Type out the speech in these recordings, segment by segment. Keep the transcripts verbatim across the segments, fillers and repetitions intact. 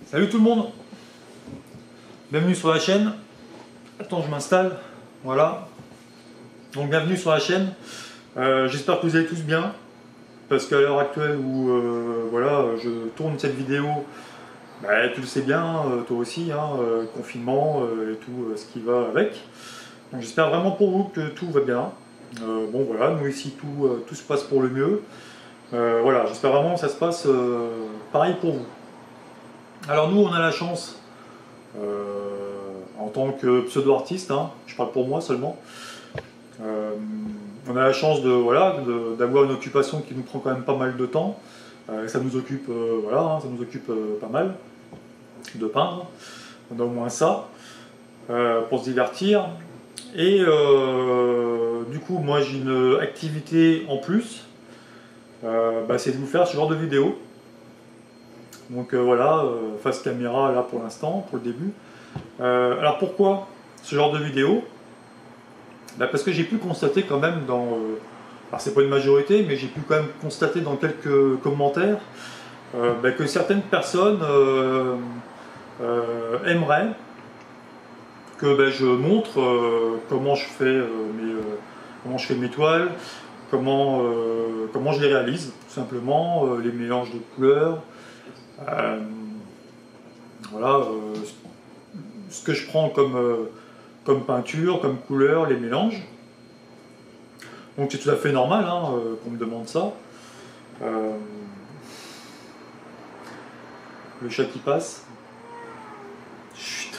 Salut tout le monde, bienvenue sur la chaîne. Attends, je m'installe, voilà. Donc bienvenue sur la chaîne. Euh, J'espère que vous allez tous bien, parce qu'à l'heure actuelle où euh, voilà, je tourne cette vidéo, bah, tu le sais bien, euh, toi aussi, hein, euh, confinement euh, et tout euh, ce qui va avec. Donc j'espère vraiment pour vous que tout va bien. Euh, bon voilà, nous ici tout, euh, tout se passe pour le mieux. Euh, voilà, j'espère vraiment que ça se passe euh, pareil pour vous. Alors nous on a la chance, euh, en tant que pseudo-artiste, hein, je parle pour moi seulement, euh, on a la chance de voilà d'avoir une occupation qui nous prend quand même pas mal de temps. Euh, ça nous occupe euh, voilà, hein, ça nous occupe euh, pas mal de peindre. On a au moins ça euh, pour se divertir. Et euh, du coup moi j'ai une activité en plus, euh, bah, c'est de vous faire ce genre de vidéo. Donc euh, voilà, euh, face caméra là pour l'instant, pour le début. Euh, alors pourquoi ce genre de vidéo? Bah parce que j'ai pu constater quand même dans... Euh, alors c'est pas une majorité, mais j'ai pu quand même constater dans quelques commentaires euh, bah que certaines personnes euh, euh, aimeraient que bah, je montre euh, comment je fais euh, mes, euh, comment je fais mes toiles, comment, euh, comment je les réalise, tout simplement, euh, les mélanges de couleurs. Euh, voilà, euh, ce que je prends comme, euh, comme peinture, comme couleur, les mélanges. Donc c'est tout à fait normal hein, euh, qu'on me demande ça. Euh, le chat qui passe. Chut.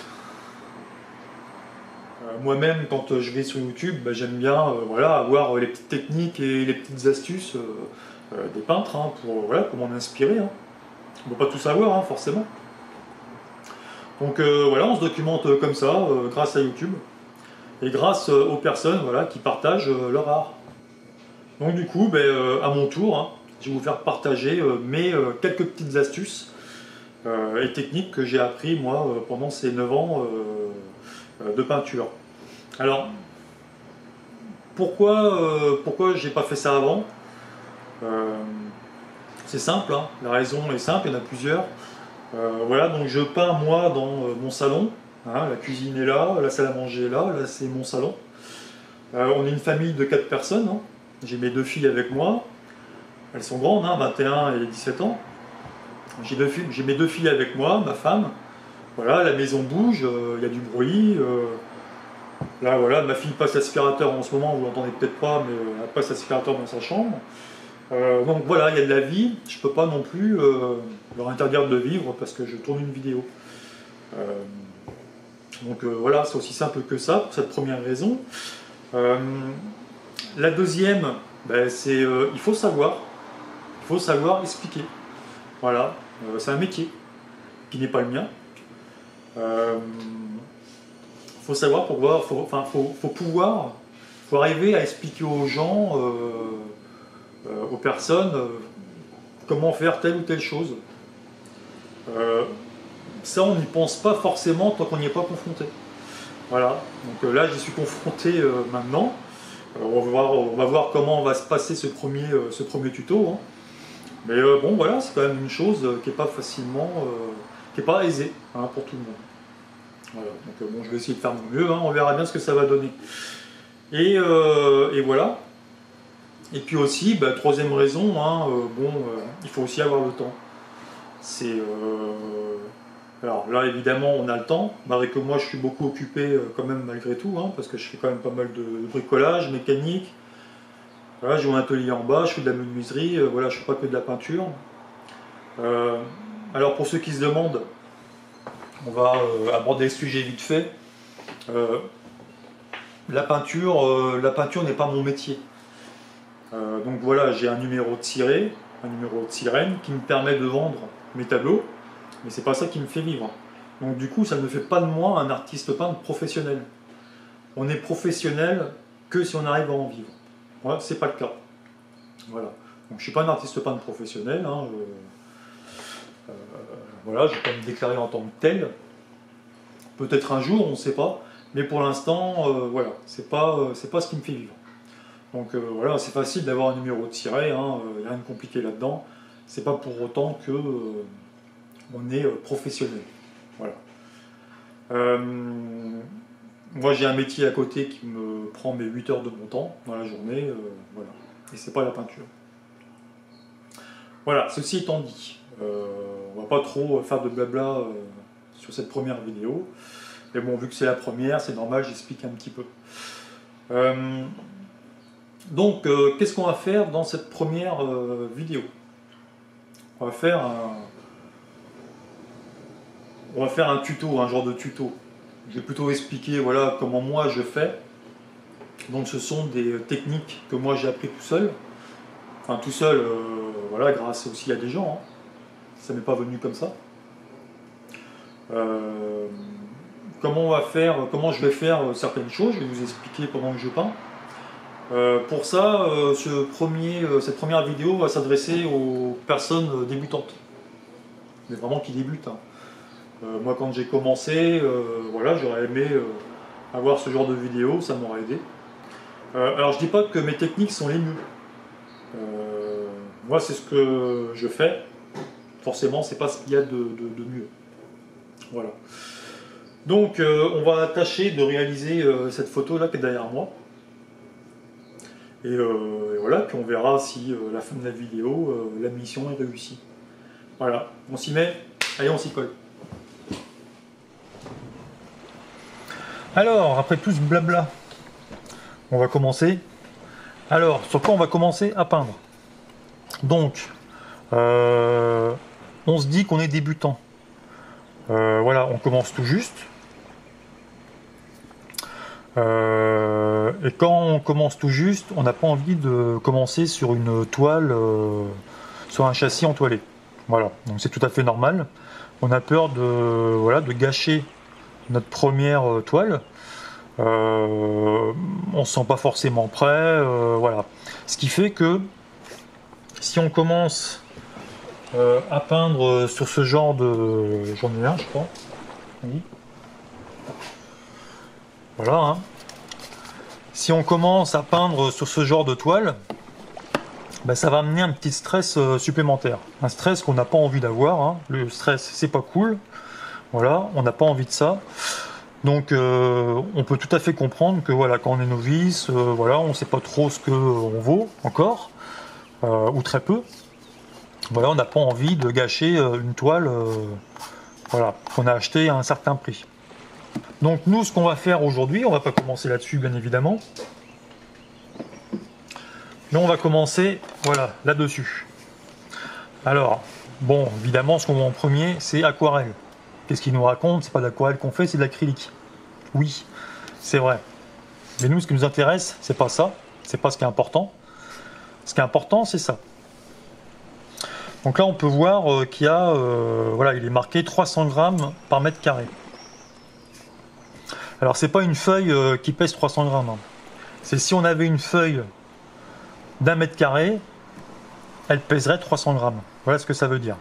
Euh, Moi-même, quand je vais sur YouTube, bah, j'aime bien euh, voilà, avoir les petites techniques et les petites astuces euh, euh, des peintres hein, pour, voilà, pour m'en inspirer. Hein. On ne peut pas tout savoir, hein, forcément. Donc euh, voilà, on se documente comme ça, euh, grâce à YouTube, et grâce euh, aux personnes voilà, qui partagent euh, leur art. Donc du coup, ben, euh, à mon tour, hein, je vais vous faire partager euh, mes euh, quelques petites astuces euh, et techniques que j'ai appris moi euh, pendant ces neuf ans euh, euh, de peinture. Alors, pourquoi, euh, pourquoi j'ai pas fait ça avant? euh, C'est simple, hein, la raison est simple, il y en a plusieurs. Euh, voilà, donc je peins moi dans euh, mon salon. Hein, la cuisine est là, la salle à manger est là, là c'est mon salon. Euh, on est une famille de quatre personnes. Hein. J'ai mes deux filles avec moi. Elles sont grandes, hein, vingt et un et dix-sept ans. J'ai deux filles, j'ai mes deux filles avec moi, ma femme. Voilà, la maison bouge, il euh, y a du bruit. Euh, là, voilà, ma fille passe l'aspirateur en ce moment, vous l'entendez peut-être pas, mais euh, elle passe l'aspirateur dans sa chambre. Euh, donc voilà, il y a de la vie. Je peux pas non plus euh, leur interdire de vivre parce que je tourne une vidéo. Euh, donc euh, voilà, c'est aussi simple que ça pour cette première raison. Euh, la deuxième, ben, c'est euh, il faut savoir, il faut savoir expliquer. Voilà, euh, c'est un métier qui n'est pas le mien. Il euh, faut savoir pouvoir, faut, enfin, faut, faut pouvoir, faut arriver à expliquer aux gens, euh, euh, aux personnes, euh, comment faire telle ou telle chose. Euh, ça, on n'y pense pas forcément tant qu'on n'y est pas confronté. Voilà, donc euh, là, j'y suis confronté euh, maintenant. Euh, on, va voir, on va voir comment va se passer ce premier, euh, ce premier tuto. Hein. Mais euh, bon, voilà, c'est quand même une chose euh, qui n'est pas facilement, euh, qui n'est pas aisée hein, pour tout le monde. Voilà, donc euh, bon, je vais essayer de faire mon mieux, hein, on verra bien ce que ça va donner. Et, euh, et voilà. Et puis aussi, bah, troisième raison, hein, euh, bon, euh, il faut aussi avoir le temps. C'est, euh, alors là, évidemment, on a le temps, malgré que moi, je suis beaucoup occupé euh, quand même malgré tout, hein, parce que je fais quand même pas mal de bricolage, mécanique. Voilà, j'ai un atelier en bas, je fais de la menuiserie, euh, voilà, je ne fais pas que de la peinture. Euh, alors pour ceux qui se demandent, on va euh, aborder le sujet vite fait. Euh, la peinture, euh, la peinture n'est pas mon métier. Euh, donc voilà, j'ai un numéro de ciré, un numéro de sirène qui me permet de vendre mes tableaux, mais c'est pas ça qui me fait vivre. Donc du coup, ça ne fait pas de moi un artiste peintre professionnel. On est professionnel que si on arrive à en vivre. Voilà, c'est pas le cas. Voilà. Donc je suis pas un artiste peintre professionnel. Hein, je, euh, voilà, je vais pas me déclarer en tant que tel. Peut-être un jour, on ne sait pas. Mais pour l'instant, euh, voilà, c'est pas, euh, c'est pas ce qui me fait vivre. Donc euh, voilà, c'est facile d'avoir un numéro de ciré, il hein, n'y a rien de compliqué là-dedans. C'est pas pour autant que, euh, on est euh, professionnel. Voilà. Euh, moi j'ai un métier à côté qui me prend mes huit heures de mon temps dans la journée, euh, voilà. Et c'est pas la peinture. Voilà, ceci étant dit, euh, on va pas trop faire de blabla euh, sur cette première vidéo. Mais bon, vu que c'est la première, c'est normal, j'explique un petit peu. Euh, donc, euh, qu'est-ce qu'on va faire dans cette première euh, vidéo? On va faire un, on va faire un tuto, un genre de tuto. Je vais plutôt expliquer voilà, comment moi je fais. Donc, ce sont des techniques que moi j'ai appris tout seul. Enfin, tout seul, euh, voilà, grâce aussi à des gens. Hein. Ça m'est pas venu comme ça. Euh, comment on va faire, comment je vais faire certaines choses, je vais vous expliquer pendant que je peins. Euh, pour ça, euh, ce premier, euh, cette première vidéo va s'adresser aux personnes débutantes, mais vraiment qui débutent. Hein. Euh, moi, quand j'ai commencé, euh, voilà, j'aurais aimé euh, avoir ce genre de vidéo, ça m'aurait aidé. Euh, alors, je dis pas que mes techniques sont les mieux. Euh, moi, c'est ce que je fais. Forcément, c'est pas ce qu'il y a de, de, de mieux. Voilà. Donc, euh, on va tâcher de réaliser euh, cette photo là qui est derrière moi. Et, euh, et voilà, puis on verra si euh, à la fin de la vidéo, euh, la mission est réussie. Voilà, on s'y met, allez, on s'y colle. Alors, après tout ce blabla, on va commencer. Alors, sur quoi on va commencer à peindre? Donc, euh, on se dit qu'on est débutant. Euh, voilà, on commence tout juste. Euh, et quand on commence tout juste, on n'a pas envie de commencer sur une toile, euh, sur un châssis entoilé. Voilà, donc c'est tout à fait normal. On a peur de, voilà, de gâcher notre première euh, toile. Euh, on se sent pas forcément prêt. Euh, voilà. Ce qui fait que si on commence euh, à peindre sur ce genre de... J'en ai un, je crois. Oui. Voilà. Hein. Si on commence à peindre sur ce genre de toile, ben ça va amener un petit stress euh, supplémentaire. Un stress qu'on n'a pas envie d'avoir. Hein. Le stress, c'est pas cool. Voilà, on n'a pas envie de ça. Donc, euh, on peut tout à fait comprendre que voilà, quand on est novice, euh, voilà, on ne sait pas trop ce qu'on vaut encore, euh, ou très peu. Voilà, on n'a pas envie de gâcher euh, une toile, euh, voilà, qu'on a acheté à un certain prix. Donc nous, ce qu'on va faire aujourd'hui, on va pas commencer là-dessus, bien évidemment. Mais on va commencer, voilà, là-dessus. Alors, bon, évidemment, ce qu'on voit en premier, c'est aquarelle. Qu'est-ce qu'il nous raconte? C'est pas de l'aquarelle qu'on fait, c'est de l'acrylique. Oui, c'est vrai. Mais nous, ce qui nous intéresse, c'est pas ça. C'est pas ce qui est important. Ce qui est important, c'est ça. Donc là, on peut voir euh, qu'il y a, euh, voilà, il est marqué trois cents grammes par mètre carré. Alors, c'est pas une feuille euh, qui pèse trois cents grammes. Hein. C'est si on avait une feuille d'un mètre carré, elle pèserait trois cents grammes. Voilà ce que ça veut dire.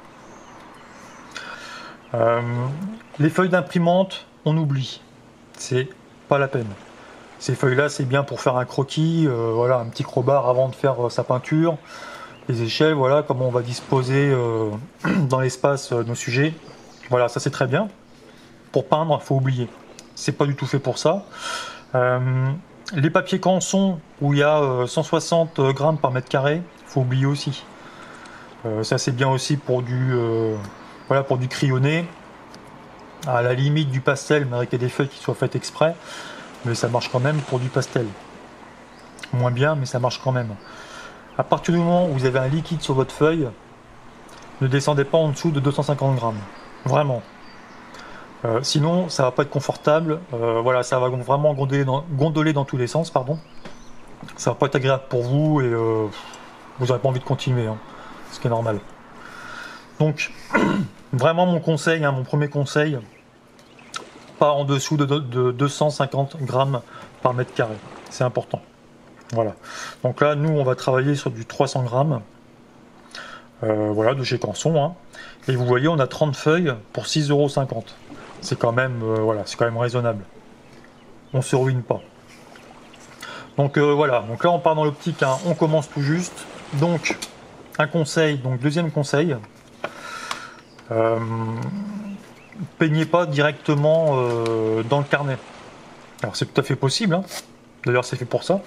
Euh, les feuilles d'imprimante, on oublie. C'est pas la peine. Ces feuilles-là, c'est bien pour faire un croquis, euh, voilà, un petit crowbar avant de faire euh, sa peinture. Les échelles, voilà, comment on va disposer euh, dans l'espace euh, nos sujets. Voilà, ça c'est très bien. Pour peindre, il faut oublier. C'est pas du tout fait pour ça. Euh, les papiers canson, où il y a euh, cent soixante grammes par mètre carré, il faut oublier aussi. Euh, ça c'est bien aussi pour du, euh, voilà, pour du crayonné. À la limite du pastel, mais avec des feuilles qui soient faites exprès. Mais ça marche quand même pour du pastel. Moins bien, mais ça marche quand même. À partir du moment où vous avez un liquide sur votre feuille, ne descendez pas en dessous de deux cent cinquante grammes. Vraiment. Euh, sinon, ça va pas être confortable. Euh, voilà, ça va vraiment gondoler dans, gondoler dans tous les sens, pardon. Ça va pas être agréable pour vous et euh, vous n'aurez pas envie de continuer, hein, ce qui est normal. Donc, vraiment mon conseil, hein, mon premier conseil, pas en dessous de, de, de deux cent cinquante grammes par mètre carré. C'est important. Voilà. Donc là, nous, on va travailler sur du trois cents grammes. Euh, voilà, de chez Canson. Hein. Et vous voyez, on a trente feuilles pour six euros cinquante. C'est quand même, euh, voilà, c'est quand même raisonnable. On se ruine pas. Donc euh, voilà. Donc là, on part dans l'optique. Hein, on commence tout juste. Donc un conseil. Donc deuxième conseil. Euh, peignez pas directement euh, dans le carnet. Alors c'est tout à fait possible, hein. D'ailleurs c'est fait pour ça.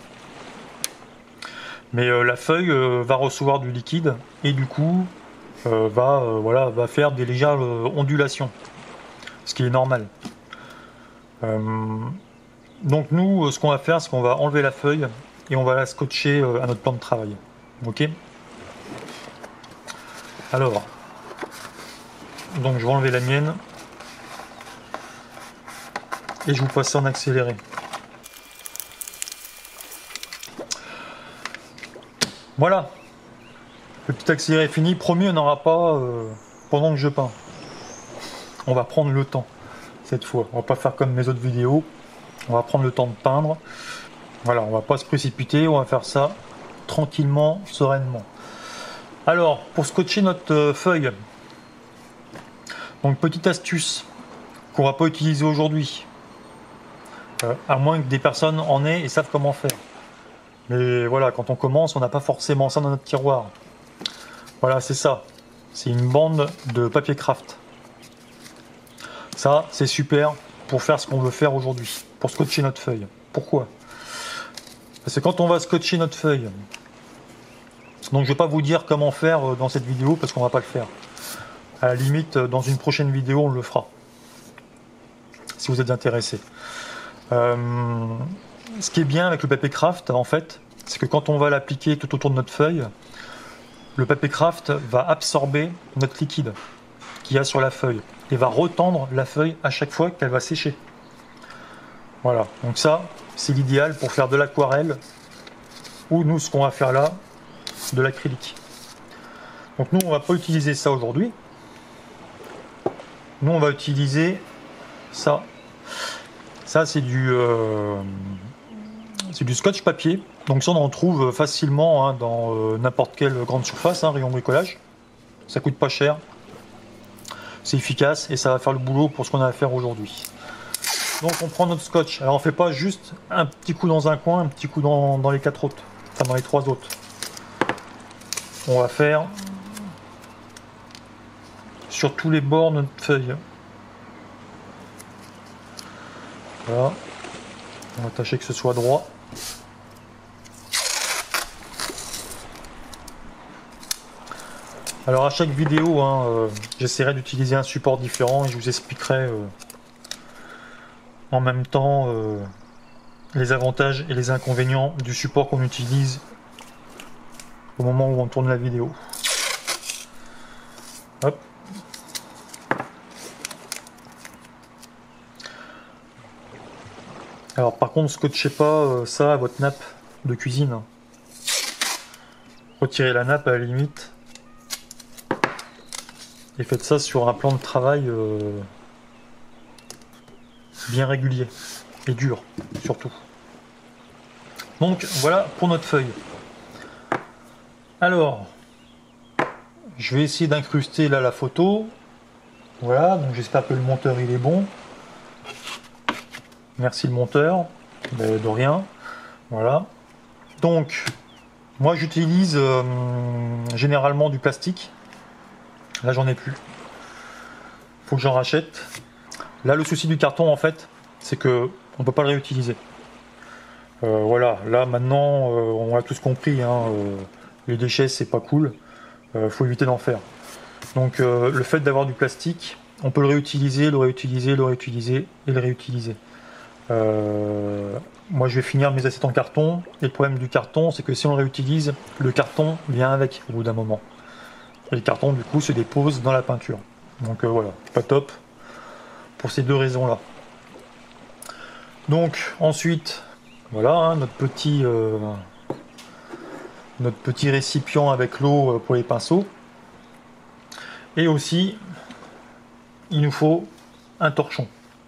Mais euh, la feuille euh, va recevoir du liquide et du coup euh, va, euh, voilà, va faire des légères euh, ondulations, ce qui est normal. Euh, donc nous, ce qu'on va faire, c'est qu'on va enlever la feuille et on va la scotcher euh, à notre plan de travail. Ok. Alors, donc je vais enlever la mienne et je vous passe ça en accéléré. Voilà, le petit accéléré est fini. Promis, on n'aura pas euh, pendant que je peins. On va prendre le temps cette fois. On va pas faire comme mes autres vidéos. On va prendre le temps de peindre. Voilà, on va pas se précipiter. On va faire ça tranquillement, sereinement. Alors, pour scotcher notre euh, feuille, donc petite astuce qu'on va pas utiliser aujourd'hui, euh, à moins que des personnes en aient et savent comment faire. Mais voilà, quand on commence, on n'a pas forcément ça dans notre tiroir. Voilà, c'est ça. C'est une bande de papier craft. Ça, c'est super pour faire ce qu'on veut faire aujourd'hui, pour scotcher notre feuille. Pourquoi? Parce que quand on va scotcher notre feuille, donc je vais pas vous dire comment faire dans cette vidéo parce qu'on va pas le faire. À la limite, dans une prochaine vidéo, on le fera. Si vous êtes intéressé. Euh, ce qui est bien avec le papier craft, en fait, c'est que quand on va l'appliquer tout autour de notre feuille, le papier craft va absorber notre liquide qu'il y a sur la feuille et va retendre la feuille à chaque fois qu'elle va sécher. Voilà, donc ça, c'est l'idéal pour faire de l'aquarelle ou nous, ce qu'on va faire là, de l'acrylique. Donc nous, on va pas utiliser ça aujourd'hui. Nous, on va utiliser ça. Ça, c'est du, euh, c'est du scotch papier. Donc ça, on en trouve facilement hein, dans euh, n'importe quelle grande surface, hein, rayon bricolage. Ça coûte pas cher. C'est efficace et ça va faire le boulot pour ce qu'on a à faire aujourd'hui. Donc on prend notre scotch. Alors on fait pas juste un petit coup dans un coin, un petit coup dans, dans les quatre autres. Enfin dans les trois autres. On va faire sur tous les bords de notre feuille. Voilà. On va tâcher que ce soit droit. Alors à chaque vidéo, hein, euh, j'essaierai d'utiliser un support différent et je vous expliquerai euh, en même temps euh, les avantages et les inconvénients du support qu'on utilise au moment où on tourne la vidéo. Hop. Alors par contre, scotchez pas euh, ça à votre nappe de cuisine. Retirez la nappe à la limite. Et faites ça sur un plan de travail euh, bien régulier et dur surtout. Donc voilà pour notre feuille. Alors, je vais essayer d'incruster là la photo. Voilà, donc j'espère que le monteur il est bon. Merci le monteur, mais de rien. Voilà. Donc, moi j'utilise euh, généralement du plastique. Là j'en ai plus. Faut que j'en rachète. Là le souci du carton en fait, c'est que on peut pas le réutiliser. Euh, voilà, là maintenant euh, on a tous compris, hein, euh, les déchets c'est pas cool. Euh, faut éviter d'en faire. Donc euh, le fait d'avoir du plastique, on peut le réutiliser, le réutiliser, le réutiliser et le réutiliser. Euh, moi je vais finir mes assiettes en carton et le problème du carton c'est que si on le réutilise, le carton vient avec au bout d'un moment. Et le carton du coup se dépose dans la peinture. Donc euh, voilà, pas top pour ces deux raisons là. Donc ensuite, voilà hein, notre petit euh, notre petit récipient avec l'eau pour les pinceaux. Et aussi, il nous faut un torchon.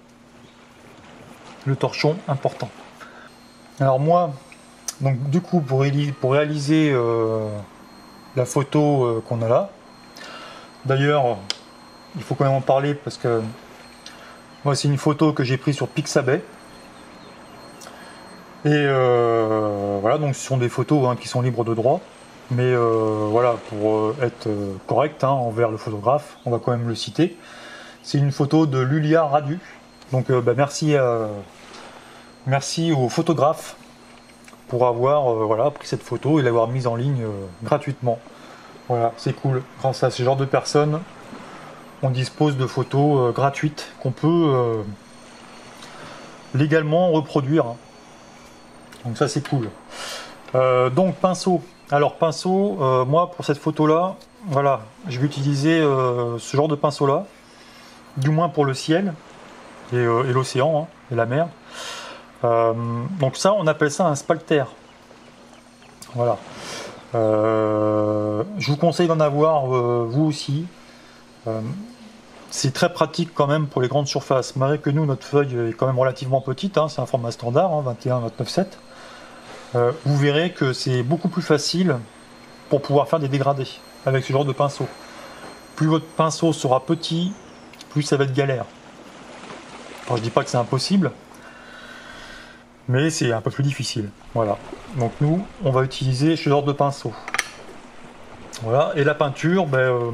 Le torchon important. Alors moi, donc du coup pour, réaliser, pour réaliser euh, la photo euh, qu'on a là, d'ailleurs il faut quand même en parler parce que moi c'est une photo que j'ai prise sur Pixabay. Et euh, voilà, donc ce sont des photos hein, qui sont libres de droit. mais euh, voilà, pour euh, être euh, correct hein, envers le photographe, on va quand même le citer. C'est une photo de Lulia Radu. Donc euh, bah, merci, euh, merci au photographe pour avoir euh, voilà, pris cette photo et l'avoir mise en ligne euh, gratuitement. Voilà, c'est cool. Grâce à ce genre de personnes, on dispose de photos euh, gratuites qu'on peut euh, légalement reproduire. Donc ça c'est cool. Euh, donc pinceau. Alors pinceau, euh, moi pour cette photo là, voilà, je vais utiliser euh, ce genre de pinceau là, du moins pour le ciel et, euh, et l'océan hein, et la mer. Euh, donc ça on appelle ça un spalter. Voilà. Euh, je vous conseille d'en avoir euh, vous aussi. Euh, c'est très pratique quand même pour les grandes surfaces. Malgré que nous, notre feuille est quand même relativement petite, hein, c'est un format standard, hein, vingt et un vingt-neuf sept. Euh, vous verrez que c'est beaucoup plus facile pour pouvoir faire des dégradés avec ce genre de pinceau. Plus votre pinceau sera petit, plus ça va être galère. Alors, je dis pas que c'est impossible, mais c'est un peu plus difficile. Voilà. Donc nous, on va utiliser ce genre de pinceau. Voilà. Et la peinture, ben, euh,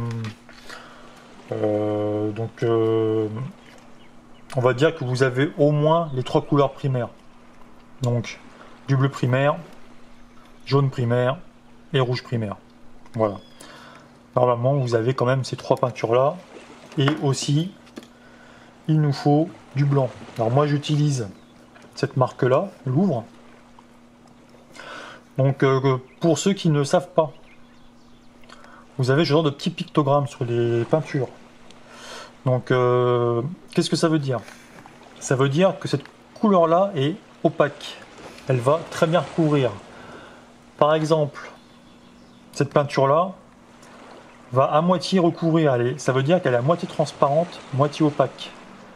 euh, donc, euh, on va dire que vous avez au moins les trois couleurs primaires. Donc, du bleu primaire, jaune primaire et rouge primaire. Voilà. Normalement, vous avez quand même ces trois peintures-là. Et aussi, il nous faut du blanc. Alors moi, j'utilise cette marque-là, Louvre. Donc, euh, pour ceux qui ne savent pas, vous avez ce genre de petits pictogrammes sur les peintures. Donc, euh, qu'est-ce que ça veut dire? Ça veut dire que cette couleur-là est opaque. Elle va très bien recouvrir. Par exemple, cette peinture-là va à moitié recouvrir. Elle est, ça veut dire qu'elle est à moitié transparente, moitié opaque.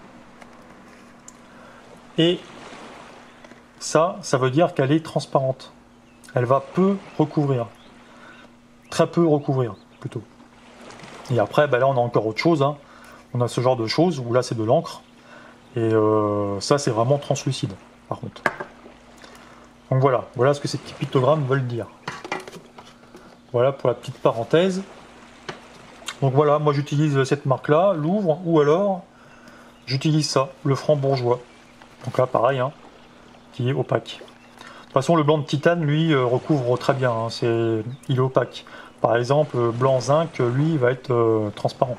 Et ça, ça veut dire qu'elle est transparente. Elle va peu recouvrir. Très peu recouvrir, plutôt. Et après, ben là, on a encore autre chose. Hein. On a ce genre de choses où là, c'est de l'encre. Et euh, ça, c'est vraiment translucide, par contre. Donc voilà, voilà ce que ces petits pictogrammes veulent dire. Voilà pour la petite parenthèse. Donc voilà, moi j'utilise cette marque-là, Louvre, ou alors j'utilise ça, le franc bourgeois. Donc là, pareil, hein, qui est opaque. De toute façon, le blanc de titane, lui, euh, recouvre très bien. Hein, c'est, il est opaque. Par exemple, le blanc zinc, lui, va être euh, transparent.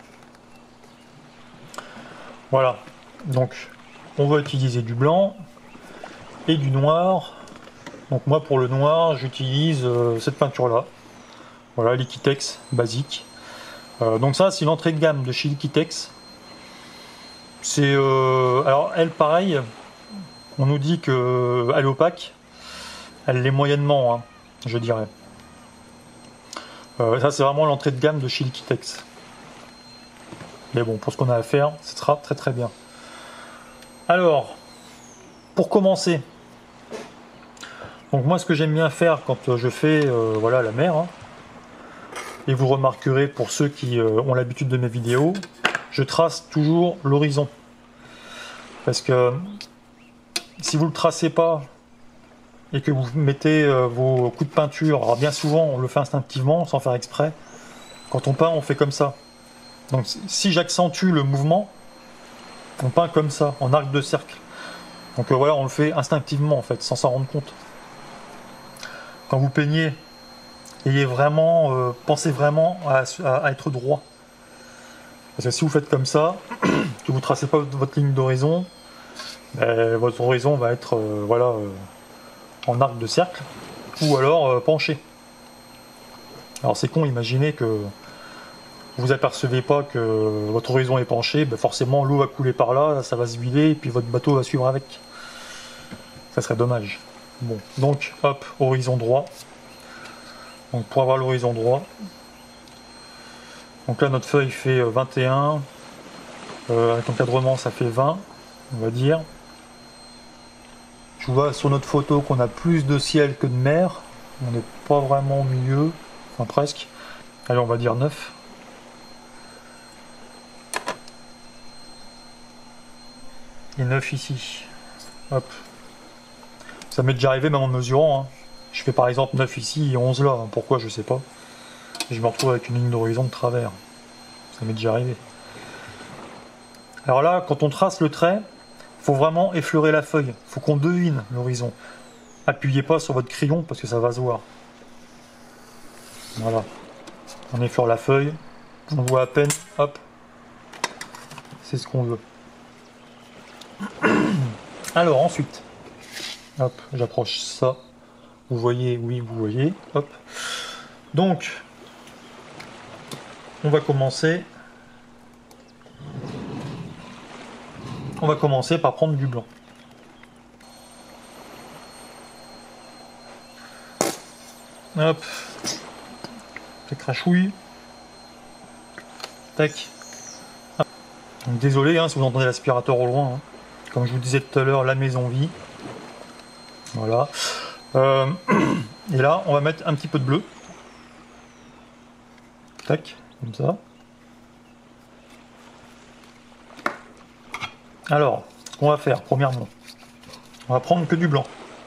Voilà. Donc, on va utiliser du blanc et du noir. Donc moi, pour le noir, j'utilise euh, cette peinture-là. Voilà, Liquitex basique. Euh, donc ça, c'est une entrée de gamme de chez Liquitex. C'est euh, alors elle, pareil. On nous dit qu'elle est opaque. Elle l'est moyennement, hein, je dirais. Euh, ça, c'est vraiment l'entrée de gamme de chez Liquitex. Mais bon, pour ce qu'on a à faire, ce sera très très bien. Alors, pour commencer, donc moi, ce que j'aime bien faire quand je fais euh, voilà, la mer, hein, et vous remarquerez pour ceux qui euh, ont l'habitude de mes vidéos, je trace toujours l'horizon. Parce que si vous ne le tracez pas et que vous mettez euh, vos coups de peinture, alors bien souvent on le fait instinctivement, sans faire exprès, quand on peint on fait comme ça. Donc si j'accentue le mouvement, on peint comme ça, en arc de cercle. Donc euh, voilà, on le fait instinctivement en fait, sans s'en rendre compte. Quand vous peignez, ayez vraiment, euh, pensez vraiment à, à, à être droit. Parce que si vous faites comme ça, que vous ne tracez pas votre ligne d'horizon, ben, votre horizon va être euh, voilà, euh, en arc de cercle, ou alors euh, penché. Alors c'est con, imaginez que vous apercevez pas que votre horizon est penché, ben forcément l'eau va couler par là, ça va se vider, et puis votre bateau va suivre avec. Ça serait dommage. Bon, donc hop, horizon droit. Donc pour avoir l'horizon droit, donc là notre feuille fait vingt et un, euh, avec encadrement ça fait vingt, on va dire. Je vois sur notre photo qu'on a plus de ciel que de mer, on n'est pas vraiment au milieu, enfin presque. Allez, on va dire neuf. Et neuf ici. Hop. Ça m'est déjà arrivé même en mesurant, hein. Je fais par exemple neuf ici et onze là. Pourquoi, je sais pas. Et je me retrouve avec une ligne d'horizon de travers. Ça m'est déjà arrivé. Alors là, quand on trace le trait, il faut vraiment effleurer la feuille. Il faut qu'on devine l'horizon. Appuyez pas sur votre crayon parce que ça va se voir. Voilà. On effleure la feuille. On voit à peine. Hop. C'est ce qu'on veut. Alors ensuite. Hop, j'approche ça. Vous voyez, oui, vous voyez. Hop. Donc, on va commencer. On va commencer par prendre du blanc. Hop. Ça crachouille. Tac. Hop. Donc, désolé hein, si vous entendez l'aspirateur au loin. Hein. Comme je vous disais tout à l'heure, la maison vit. Voilà. Euh, et là, on va mettre un petit peu de bleu. Tac, comme ça. Alors, ce qu'on va faire, premièrement, on va prendre que du blanc.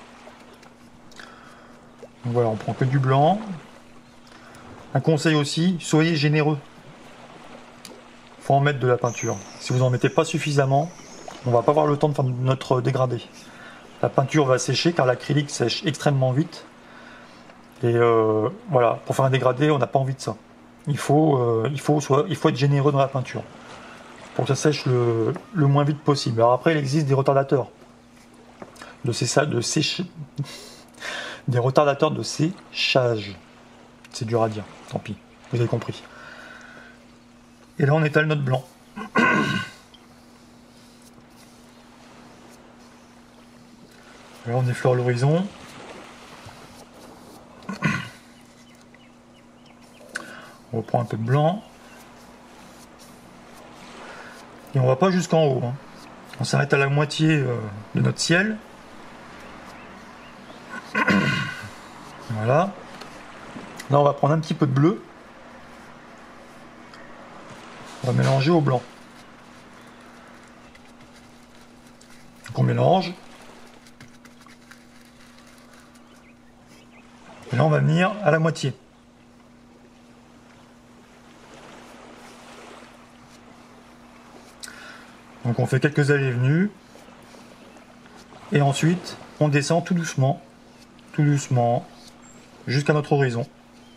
Donc voilà, on prend que du blanc. Un conseil aussi, soyez généreux. Il faut en mettre de la peinture. Si vous n'en mettez pas suffisamment, on va pas avoir le temps de faire notre dégradé. La peinture va sécher car l'acrylique sèche extrêmement vite. Et euh, voilà, pour faire un dégradé, on n'a pas envie de ça. Il faut, euh, il, faut soit, il faut être généreux dans la peinture pour que ça sèche le, le moins vite possible. Alors après, il existe des retardateurs de, sécha, de séche, des retardateurs de séchage. C'est dur à dire, tant pis, vous avez compris. Et là, on étale notre blanc. Là, on effleure l'horizon. On reprend un peu de blanc. Et on va pas jusqu'en haut. Hein. On s'arrête à la moitié euh, de notre ciel. Voilà. Là, on va prendre un petit peu de bleu. On va mélanger au blanc. Donc on mélange. Et là, on va venir à la moitié. Donc on fait quelques allées et venues. Et ensuite, on descend tout doucement, tout doucement, jusqu'à notre horizon.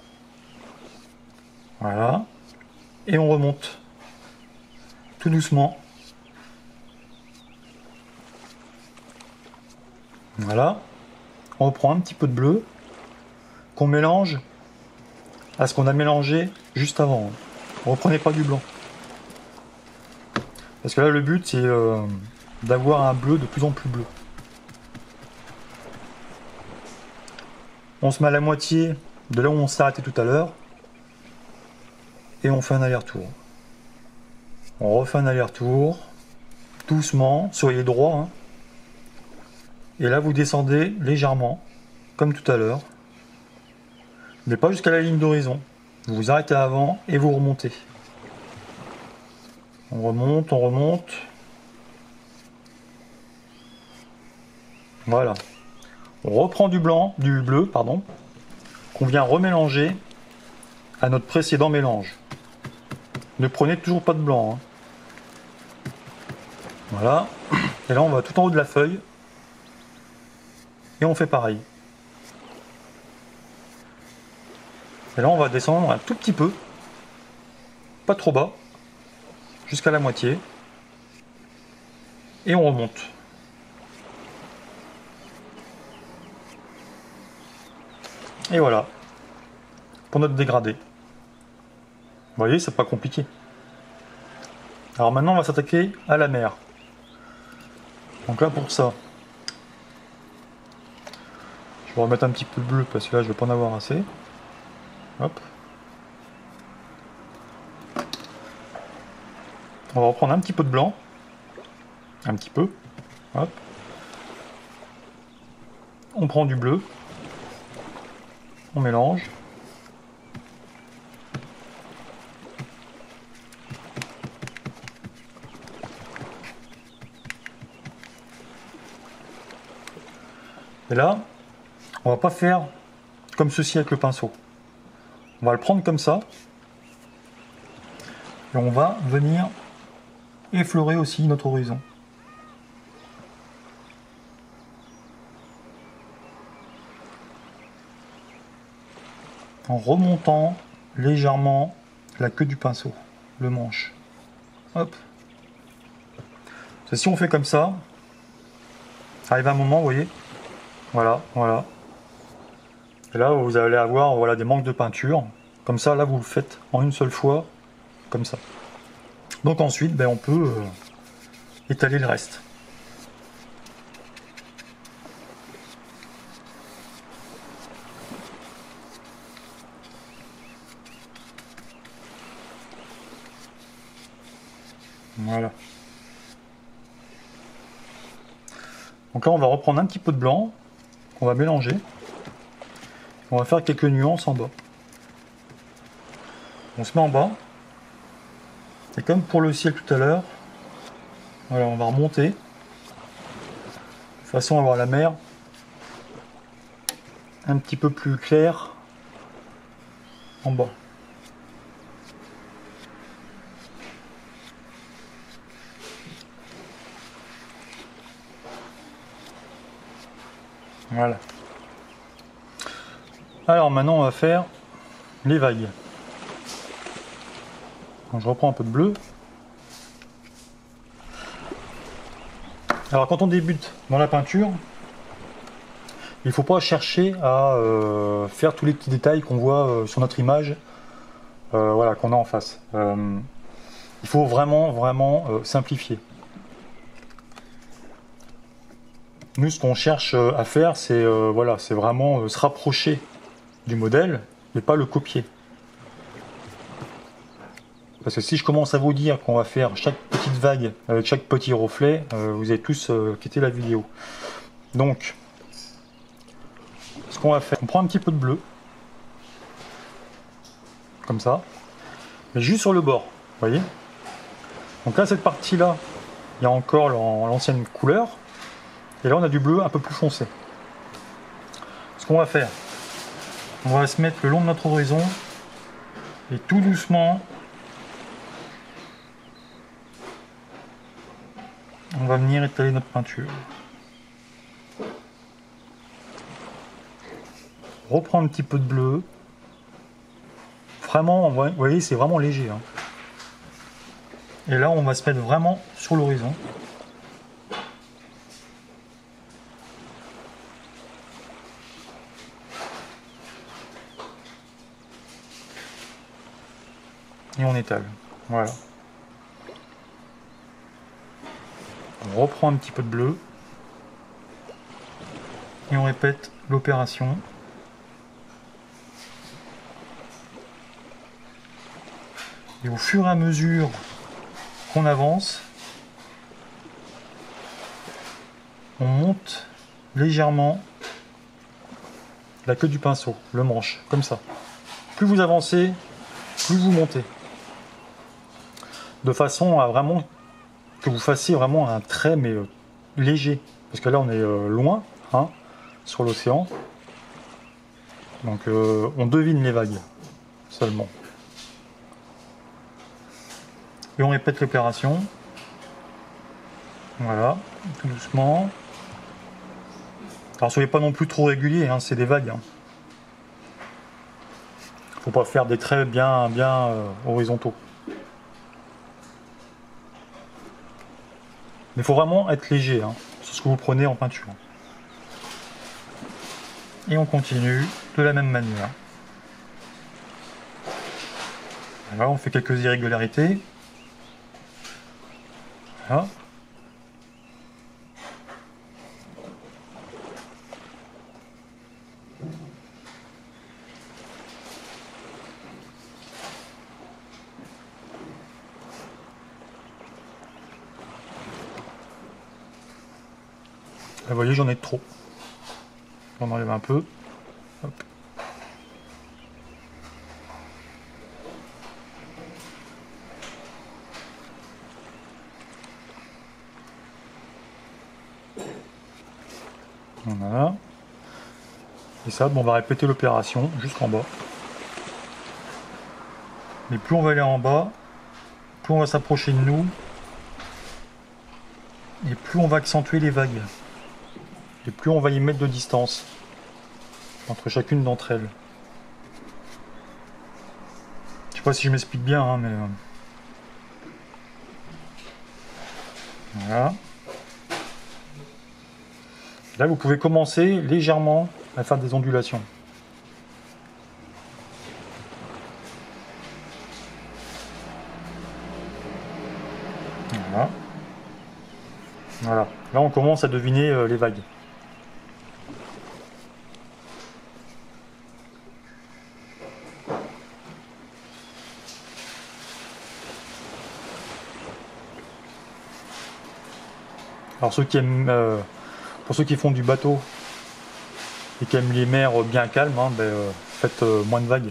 Voilà. Et on remonte. Tout doucement. Voilà. On reprend un petit peu de bleu qu'on mélange à ce qu'on a mélangé juste avant. Reprenez pas du blanc. Parce que là, le but, c'est euh, d'avoir un bleu de plus en plus bleu. On se met à la moitié de là où on s'est arrêté tout à l'heure. Et on fait un aller-retour. On refait un aller-retour. Doucement, soyez droit. Hein. Et là, vous descendez légèrement, comme tout à l'heure. Mais pas jusqu'à la ligne d'horizon. Vous vous arrêtez avant et vous remontez. On remonte, on remonte. Voilà. On reprend du blanc, du bleu, pardon, qu'on vient remélanger à notre précédent mélange. Ne prenez toujours pas de blanc. Hein. Voilà. Et là, on va tout en haut de la feuille. Et on fait pareil. Et là, on va descendre un tout petit peu. Pas trop bas. Jusqu'à la moitié. Et on remonte. Et voilà. Pour notre dégradé. Vous voyez, c'est pas compliqué. Alors maintenant, on va s'attaquer à la mer. Donc là, pour ça, je vais remettre un petit peu de bleu parce que là, je vais pas en avoir assez. Hop. On va reprendre un petit peu de blanc. Un petit peu. Hop. On prend du bleu. On mélange. Et là, on va pas faire comme ceci avec le pinceau. On va le prendre comme ça. Et on va venir effleurer aussi notre horizon. En remontant légèrement la queue du pinceau, le manche. Hop. Si on fait comme ça, arrive un moment, vous voyez, voilà, voilà. Et là, vous allez avoir voilà, des manques de peinture. Comme ça, là, vous le faites en une seule fois, comme ça. Donc ensuite, ben, on peut euh, étaler le reste. Voilà. Donc là, on va reprendre un petit peu de blanc, qu'on va mélanger. On va faire quelques nuances en bas. On se met en bas. Et comme pour le ciel tout à l'heure, voilà, on va remonter. De façon à avoir la mer un petit peu plus claire en bas. Voilà. Alors maintenant on va faire les vagues. Donc, je reprends un peu de bleu. Alors quand on débute dans la peinture, il ne faut pas chercher à euh, faire tous les petits détails qu'on voit euh, sur notre image, euh, voilà, qu'on a en face. Euh, il faut vraiment, vraiment euh, simplifier. Nous, ce qu'on cherche à faire, c'est euh, voilà, c'est vraiment euh, se rapprocher du modèle, mais pas le copier. Parce que si je commence à vous dire qu'on va faire chaque petite vague avec chaque petit reflet, euh, vous allez tous euh, quitter la vidéo. Donc, ce qu'on va faire, on prend un petit peu de bleu, comme ça, mais juste sur le bord, vous voyez. Donc là, cette partie-là, il y a encore l'ancienne couleur, et là, on a du bleu un peu plus foncé. Ce qu'on va faire, on va se mettre le long de notre horizon, et tout doucement, on va venir étaler notre peinture. Reprendre un petit peu de bleu. Vraiment, vous voyez, c'est vraiment léger. Hein. Et là, on va se mettre vraiment sur l'horizon. Et on étale. Voilà. On reprend un petit peu de bleu. Et on répète l'opération. Et au fur et à mesure qu'on avance, on monte légèrement la queue du pinceau, le manche, comme ça. Plus vous avancez, plus vous montez. De façon à vraiment que vous fassiez vraiment un trait mais euh, léger. Parce que là on est euh, loin, hein, sur l'océan. Donc euh, on devine les vagues seulement. Et on répète l'opération. Voilà, tout doucement. Alors soyez pas non plus trop régulier, hein, c'est des vagues. Hein. Faut pas faire des traits bien, bien euh, horizontaux. Mais il faut vraiment être léger hein, sur ce que vous prenez en peinture. Et on continue de la même manière. Voilà, on fait quelques irrégularités. Voilà. Vous voyez, j'en ai trop. On enlève un peu. Hop. Voilà. Et ça, bon, on va répéter l'opération jusqu'en bas. Mais plus on va aller en bas, plus on va s'approcher de nous, et plus on va accentuer les vagues. Et plus on va y mettre de distance entre chacune d'entre elles. Je sais pas si je m'explique bien, hein, mais... Voilà. Là, vous pouvez commencer légèrement à faire des ondulations. Voilà. Voilà. Là, on commence à deviner euh, les vagues. Alors ceux qui aiment, euh, pour ceux qui font du bateau et qui aiment les mers bien calmes, hein, ben, euh, faites euh, moins de vagues.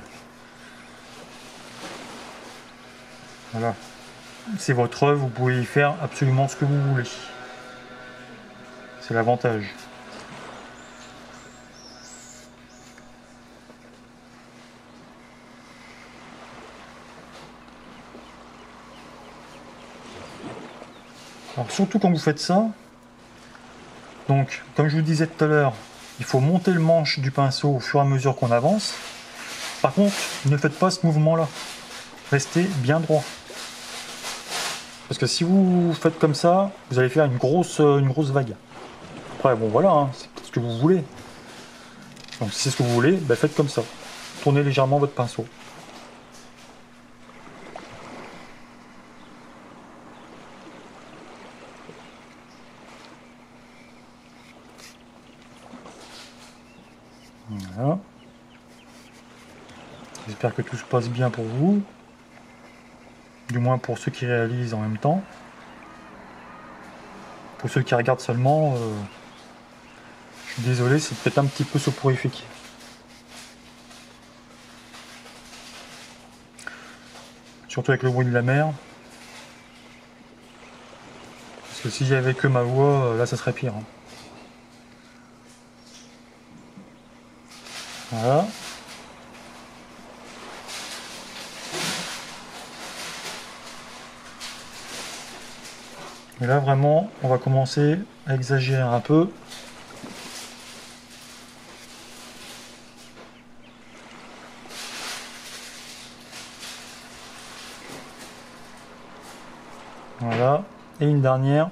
Voilà. C'est votre œuvre, vous pouvez y faire absolument ce que vous voulez. C'est l'avantage. Alors surtout quand vous faites ça, donc comme je vous disais tout à l'heure, il faut monter le manche du pinceau au fur et à mesure qu'on avance. Par contre, ne faites pas ce mouvement-là. Restez bien droit. Parce que si vous faites comme ça, vous allez faire une grosse, une grosse vague. Après, bon voilà, hein, c'est ce que vous voulez. Donc si c'est ce que vous voulez, ben faites comme ça. Tournez légèrement votre pinceau. Voilà. J'espère que tout se passe bien pour vous. Du moins pour ceux qui réalisent en même temps. Pour ceux qui regardent seulement, euh, je suis désolé, c'est peut-être un petit peu soporifique. Surtout avec le bruit de la mer. Parce que si j'avais que ma voix, là ça serait pire. Hein. Voilà. Et là vraiment, on va commencer à exagérer un peu. Voilà. Et une dernière.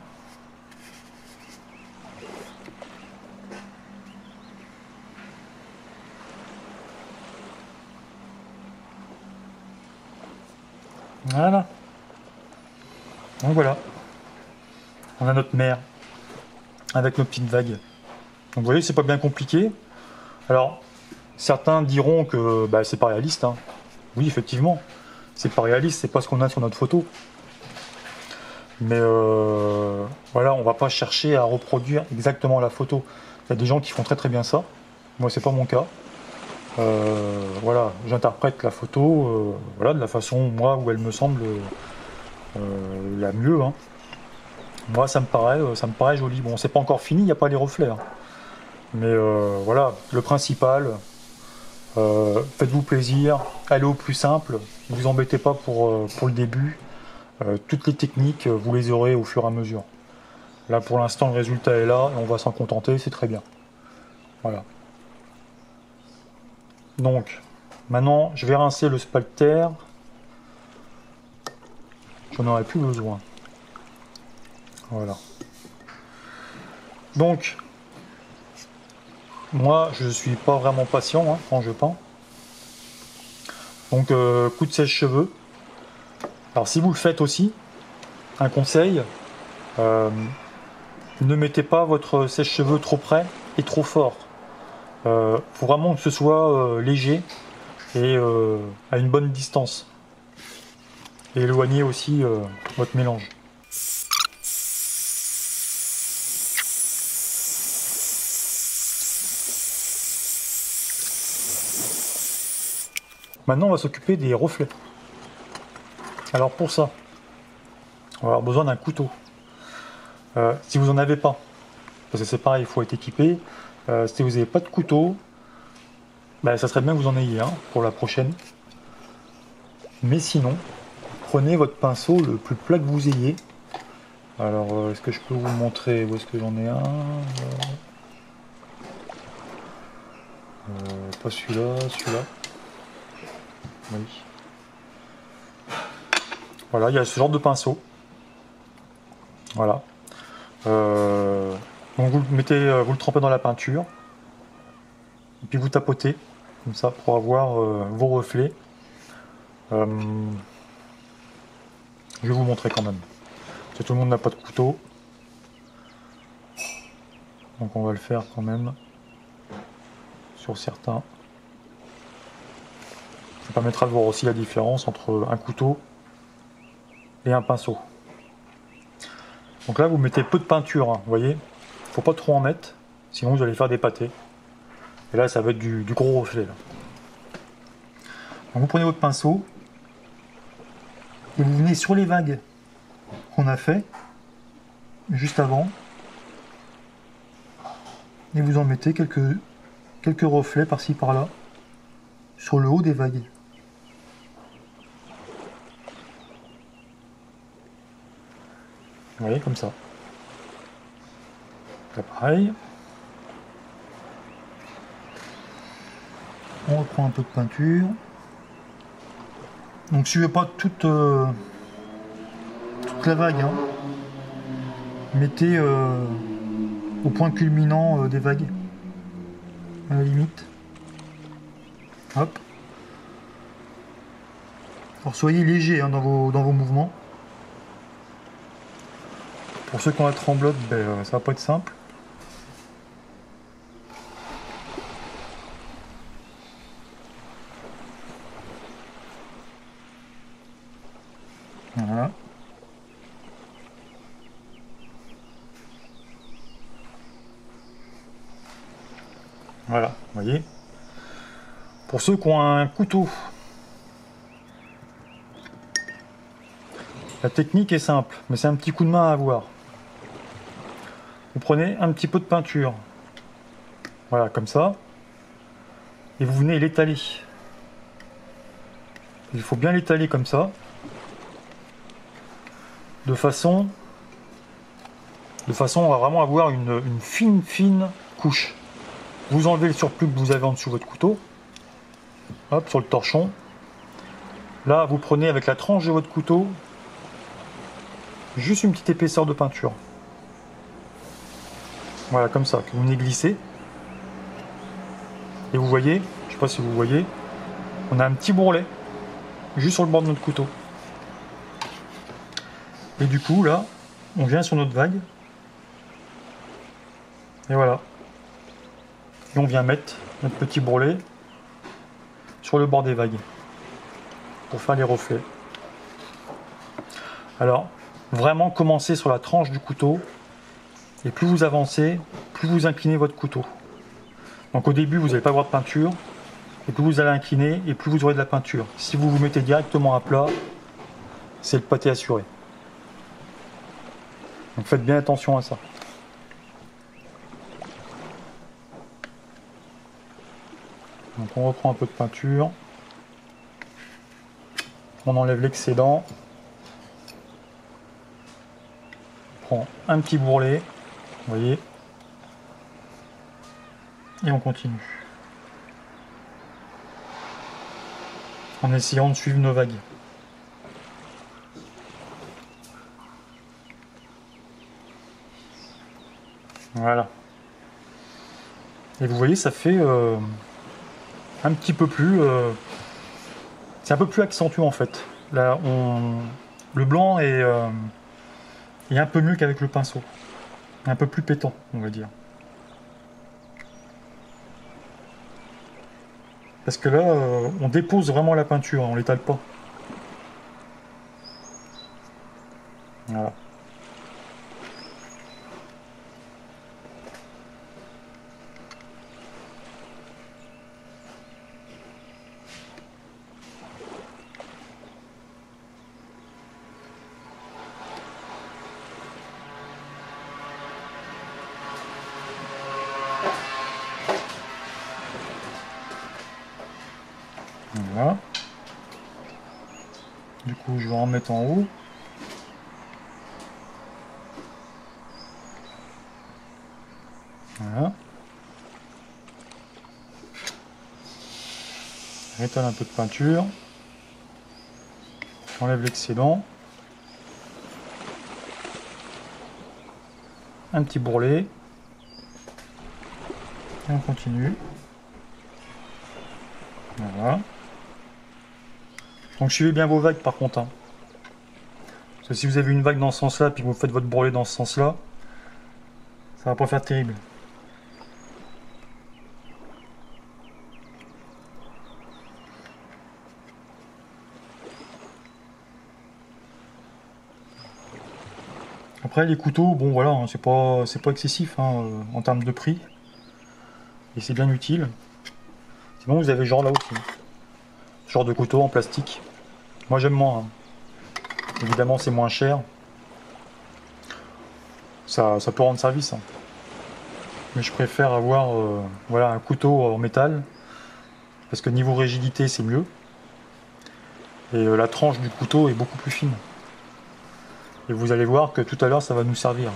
Voilà. Donc voilà. On a notre mer avec nos petites vagues. Donc vous voyez, c'est pas bien compliqué. Alors, certains diront que bah, c'est pas réaliste. Hein. Oui, effectivement, c'est pas réaliste, c'est pas ce qu'on a sur notre photo. Mais euh, voilà, on va pas chercher à reproduire exactement la photo. Il y a des gens qui font très très bien ça. Moi, c'est pas mon cas. Euh, voilà, j'interprète la photo euh, voilà, de la façon, moi, où elle me semble euh, la mieux. Hein. Moi, ça me paraît, ça me paraît joli. Bon, c'est pas encore fini, il n'y a pas les reflets. Hein. Mais euh, voilà, le principal, euh, faites-vous plaisir, allez au plus simple, ne vous embêtez pas pour, euh, pour le début. Euh, toutes les techniques, vous les aurez au fur et à mesure. Là, pour l'instant, le résultat est là, et on va s'en contenter, c'est très bien. Voilà. Donc, maintenant, je vais rincer le spalter. J'en aurais plus besoin. Voilà. Donc, moi, je suis pas vraiment patient hein, quand je peins. Donc, euh, coup de sèche-cheveux. Alors, si vous le faites aussi, un conseil, euh, ne mettez pas votre sèche-cheveux trop près et trop fort. Il euh, faut vraiment que ce soit euh, léger et euh, à une bonne distance. Et éloignez aussi euh, votre mélange. Maintenant, on va s'occuper des reflets. Alors pour ça, on va avoir besoin d'un couteau. Euh, si vous n'en avez pas, parce que c'est pareil, il faut être équipé. Euh, si vous n'avez pas de couteau, bah, ça serait bien que vous en ayez un pour la prochaine. Mais sinon, prenez votre pinceau le plus plat que vous ayez. Alors, euh, est-ce que je peux vous montrer où est-ce que j'en ai un? euh, Pas celui-là, celui-là. Oui. Voilà, il y a ce genre de pinceau. Voilà. Euh, donc vous le mettez, vous le trempez dans la peinture. Et puis vous tapotez, comme ça, pour avoir euh, vos reflets. Euh, je vais vous montrer quand même. Parce que tout le monde n'a pas de couteau. Donc on va le faire quand même sur certains. Ça permettra de voir aussi la différence entre un couteau et un pinceau. Donc là vous mettez peu de peinture, hein, vous voyez. Faut pas trop en mettre, sinon vous allez faire des pâtés. Et là ça va être du, du gros reflet. Là. Donc vous prenez votre pinceau et vous venez sur les vagues qu'on a fait juste avant. Et vous en mettez quelques, quelques reflets par-ci par-là sur le haut des vagues. Vous voyez, comme ça. Là, pareil. On reprend un peu de peinture. Donc suivez pas toute, euh, toute la vague. Hein. Mettez euh, au point culminant euh, des vagues. À la limite. Hop. Alors soyez léger hein, dans, vos, dans vos mouvements. Pour ceux qui ont la tremblote, ben, euh, ça va pas être simple. Voilà. Voilà, vous voyez. Pour ceux qui ont un couteau, la technique est simple, mais c'est un petit coup de main à avoir. Vous prenez un petit peu de peinture, voilà, comme ça, et vous venez l'étaler. Il faut bien l'étaler comme ça, de façon, de façon à vraiment avoir une, une fine, fine couche. Vous enlevez le surplus que vous avez en dessous de votre couteau, hop, sur le torchon. Là, vous prenez avec la tranche de votre couteau, juste une petite épaisseur de peinture. Voilà, comme ça, que vous venez glisser. Et vous voyez, je sais pas si vous voyez, on a un petit bourrelet, juste sur le bord de notre couteau. Et du coup, là, on vient sur notre vague. Et voilà. Et on vient mettre notre petit bourrelet sur le bord des vagues pour faire les reflets. Alors, vraiment commencez sur la tranche du couteau et plus vous avancez, plus vous inclinez votre couteau. Donc au début, vous n'allez pas avoir de peinture et plus vous allez incliner et plus vous aurez de la peinture. Si vous vous mettez directement à plat, c'est le pâté assuré. Donc faites bien attention à ça. Donc on reprend un peu de peinture. On enlève l'excédent. On prend un petit bourrelet, vous voyez. Et on continue. En essayant de suivre nos vagues. Voilà. Et vous voyez, ça fait euh, un petit peu plus... Euh, c'est un peu plus accentué en fait. Là, on, le blanc est, euh, est un peu mieux qu'avec le pinceau. Un peu plus pétant, on va dire. Parce que là, euh, on dépose vraiment la peinture, on l'étale pas. Voilà. Voilà. Du coup, je vais en mettre en haut. Voilà. J'étale un peu de peinture. J'enlève l'excédent. Un petit bourrelet. Et on continue. Voilà. Donc suivez bien vos vagues par contre. Hein. Parce que si vous avez une vague dans ce sens-là, puis que vous faites votre bourrelet dans ce sens-là, ça va pas faire terrible. Après les couteaux, bon voilà, hein, c'est pas c'est pas excessif hein, euh, en termes de prix. Et c'est bien utile. Sinon vous avez genre là aussi. Ce genre de couteau en plastique. Moi j'aime moins. Hein. Évidemment c'est moins cher. Ça, ça peut rendre service. Hein. Mais je préfère avoir euh, voilà, un couteau en métal. Parce que niveau rigidité c'est mieux. Et euh, la tranche du couteau est beaucoup plus fine. Et vous allez voir que tout à l'heure ça va nous servir.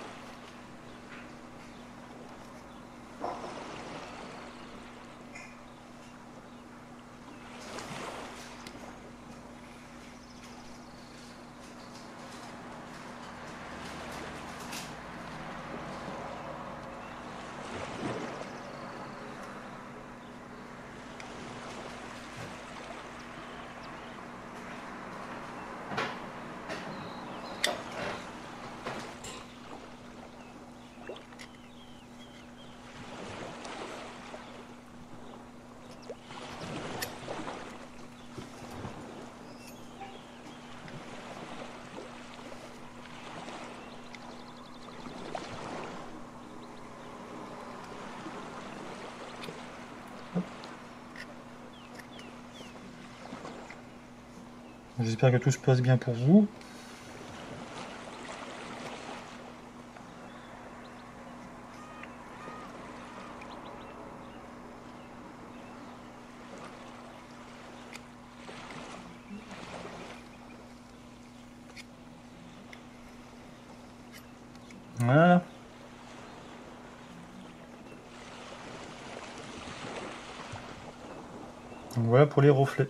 J'espère que tout se passe bien pour vous. Voilà. Donc voilà pour les reflets.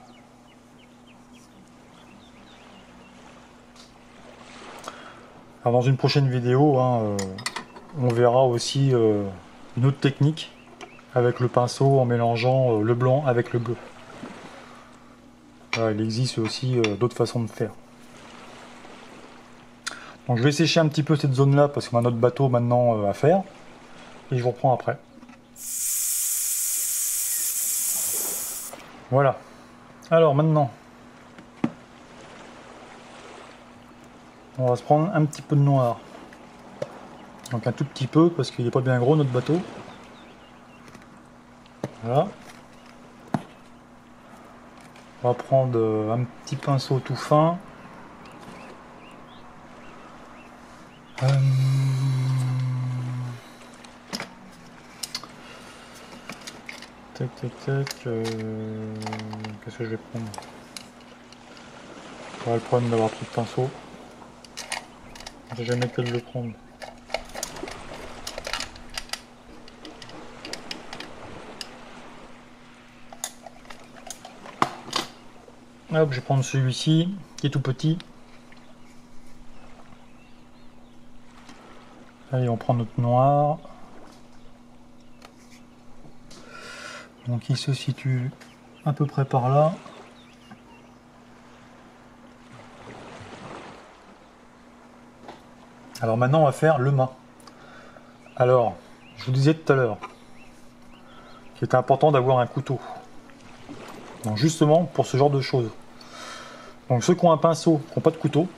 Alors dans une prochaine vidéo, hein, euh, on verra aussi euh, une autre technique avec le pinceau en mélangeant euh, le blanc avec le bleu. Voilà, il existe aussi euh, d'autres façons de faire. Donc je vais sécher un petit peu cette zone là parce qu'on a notre bateau maintenant euh, à faire. Et je vous reprends après. Voilà. Alors maintenant, on va se prendre un petit peu de noir. Donc un tout petit peu parce qu'il n'est pas bien gros notre bateau. Voilà. On va prendre un petit pinceau tout fin. Euh... Tac tac tac. Euh... Qu'est-ce que je vais prendre? Pas le problème d'avoir trop de pinceaux. Je sais jamais que je le prendre. Hop, je vais prendre celui-ci qui est tout petit. Allez, on prend notre noir. Donc il se situe à peu près par là. Alors maintenant on va faire le mât. Alors, je vous disais tout à l'heure qu'il était important d'avoir un couteau. Donc justement pour ce genre de choses. Donc ceux qui ont un pinceau, qui n'ont pas de couteau,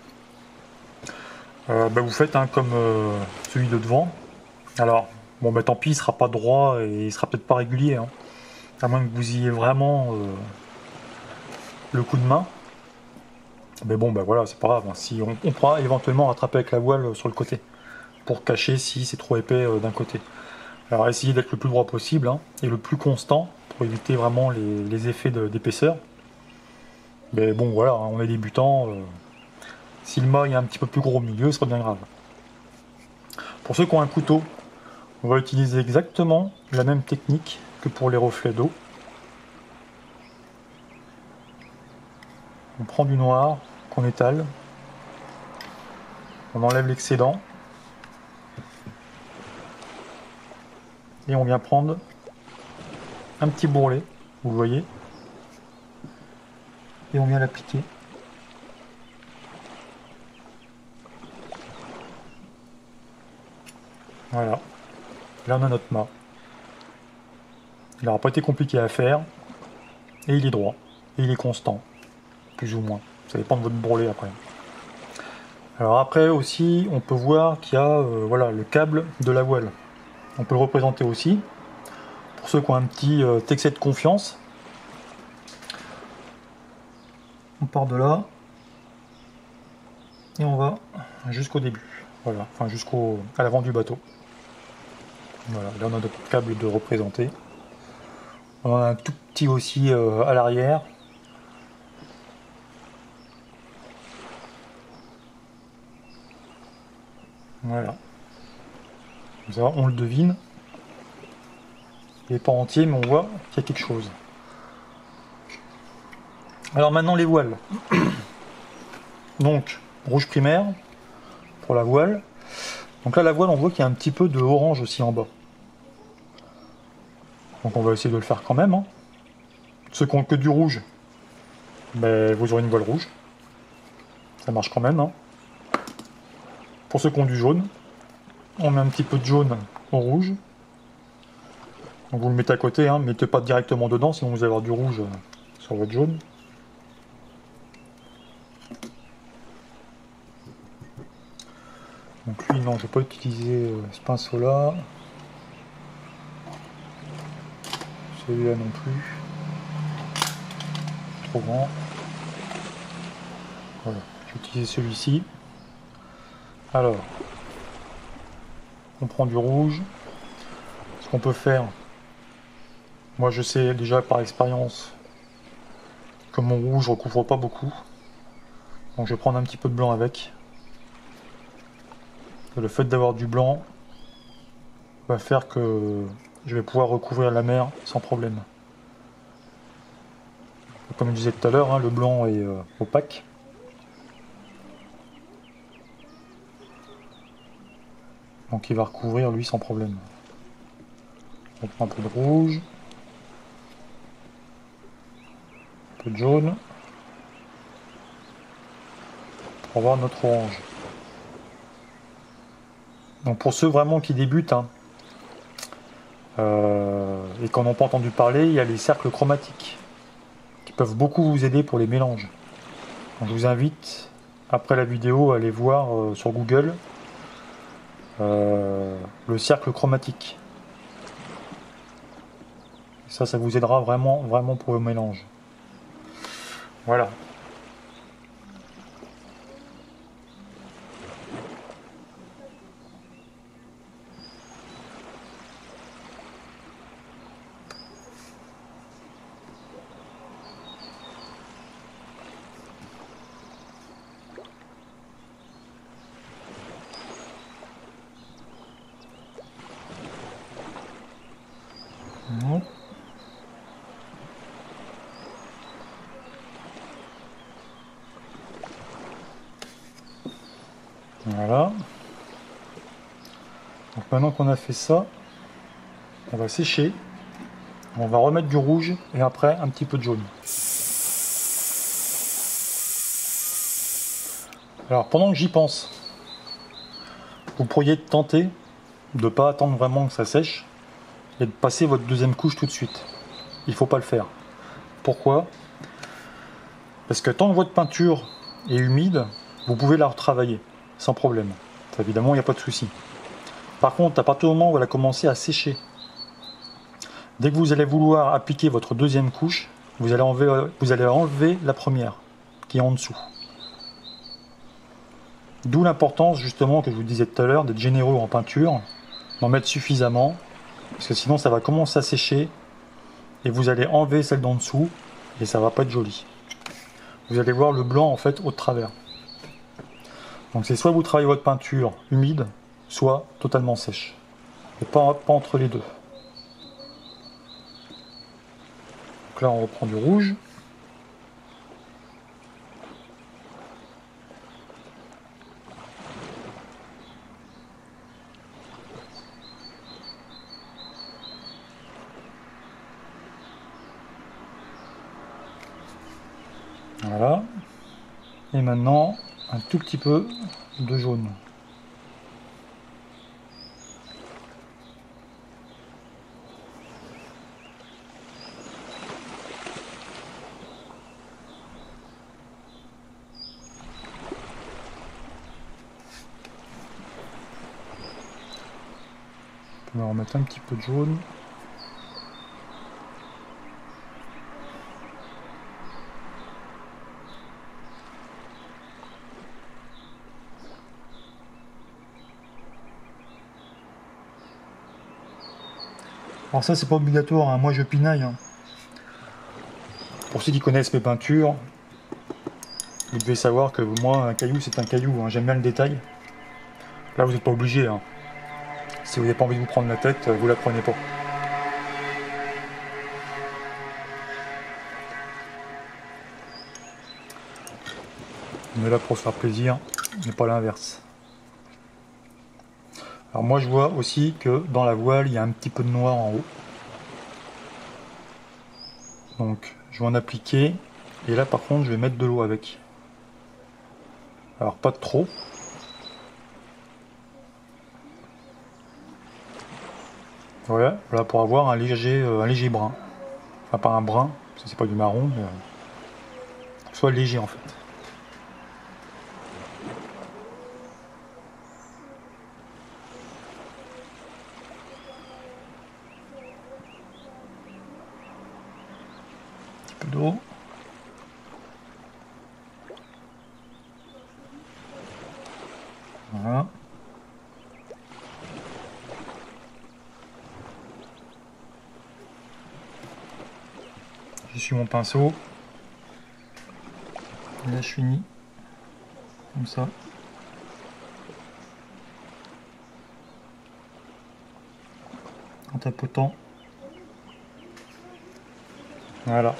euh, bah vous faites hein, comme euh, celui de devant. Alors bon bah tant pis, il sera pas droit et il sera peut-être pas régulier, hein, à moins que vous ayez vraiment euh, le coup de main. Mais bon bah voilà, c'est pas grave, hein. Si on, on pourra éventuellement rattraper avec la voile sur le côté pour cacher si c'est trop épais euh, d'un côté. Alors essayez d'être le plus droit possible hein, et le plus constant pour éviter vraiment les, les effets d'épaisseur. Mais bon voilà, hein, on est débutant, euh, si le mât est un petit peu plus gros au milieu, ce sera bien grave. Pour ceux qui ont un couteau, on va utiliser exactement la même technique que pour les reflets d'eau. On prend du noir qu'on étale, on enlève l'excédent et on vient prendre un petit bourrelet, vous voyez, et on vient l'appliquer. Voilà, là on a notre mât. Il n'aura pas été compliqué à faire, et il est droit, et il est constant, plus ou moins. Ça dépend de votre bourrelet après. Alors après aussi, on peut voir qu'il y a euh, voilà, le câble de la voile. On peut le représenter aussi. Pour ceux qui ont un petit euh, excès de confiance, on part de là, et on va jusqu'au début. Voilà, enfin jusqu'au à l'avant du bateau. Voilà, là on a notre câble de représenté. On a un tout petit aussi euh, à l'arrière. Voilà. Comme ça, on le devine. Il n'est pas entier, mais on voit qu'il y a quelque chose. Alors maintenant les voiles. Donc, rouge primaire pour la voile. Donc là, la voile, on voit qu'il y a un petit peu de orange aussi en bas. Donc on va essayer de le faire quand même. Hein. Ceux qui ont que du rouge, ben, vous aurez une voile rouge. Ça marche quand même. Hein. Pour ceux qui ont du jaune, on met un petit peu de jaune au rouge. Donc vous le mettez à côté, hein. Mettez pas directement dedans, sinon vous allez avoir du rouge sur votre jaune. Donc lui, non, je ne vais pas utiliser ce pinceau-là. Celui-là non plus. Trop grand. Voilà, je vais utiliser celui-ci. Alors, on prend du rouge. Ce qu'on peut faire, moi je sais déjà par expérience que mon rouge ne recouvre pas beaucoup. Donc je vais prendre un petit peu de blanc avec. Et le fait d'avoir du blanc va faire que je vais pouvoir recouvrir la mer sans problème. Comme je disais tout à l'heure, hein, le blanc est euh, opaque. Donc il va recouvrir lui sans problème. On prend un peu de rouge, un peu de jaune, pour avoir notre orange. Donc pour ceux vraiment qui débutent hein, euh, et qui n'en ont pas entendu parler, il y a les cercles chromatiques qui peuvent beaucoup vous aider pour les mélanges. Donc je vous invite après la vidéo à aller voir euh, sur Google euh, le cercle chromatique. Ça, ça vous aidera vraiment, vraiment pour le mélange. Voilà. Voilà. Donc maintenant qu'on a fait ça, on va sécher. On va remettre du rouge et après un petit peu de jaune. Alors pendant que j'y pense, vous pourriez tenter de ne pas attendre vraiment que ça sèche et de passer votre deuxième couche tout de suite. Il ne faut pas le faire. Pourquoi? Parce que tant que votre peinture est humide, vous pouvez la retravailler sans problème. Ça, évidemment, il n'y a pas de souci. Par contre, à partir du moment où elle a commencé à sécher, dès que vous allez vouloir appliquer votre deuxième couche, vous allez enlever, vous allez enlever la première qui est en dessous. D'où l'importance justement que je vous disais tout à l'heure d'être généreux en peinture, d'en mettre suffisamment, parce que sinon ça va commencer à sécher et vous allez enlever celle d'en dessous et ça va pas être joli. Vous allez voir le blanc en fait au travers. Donc c'est soit vous travaillez votre peinture humide, soit totalement sèche. Et pas, pas entre les deux. Donc là on reprend du rouge. Voilà. Et maintenant un tout petit peu de jaune. On va remettre un petit peu de jaune. Alors ça c'est pas obligatoire, hein. Moi je pinaille. Hein. Pour ceux qui connaissent mes peintures, vous devez savoir que moi un caillou c'est un caillou, hein. J'aime bien le détail. Là vous n'êtes pas obligé. Hein. Si vous n'avez pas envie de vous prendre la tête, vous la prenez pas. On est là pour se faire plaisir, mais pas l'inverse. Alors moi je vois aussi que dans la voile il y a un petit peu de noir en haut. Donc je vais en appliquer et là par contre je vais mettre de l'eau avec. Alors pas de trop. Voilà, voilà pour avoir un léger, euh, un léger brun. Enfin pas un brun, parce que c'est pas du marron, mais euh, soit léger en fait. D'eau. Voilà. Je suis mon pinceau. Et là je finis. Comme ça. En tapotant. Voilà.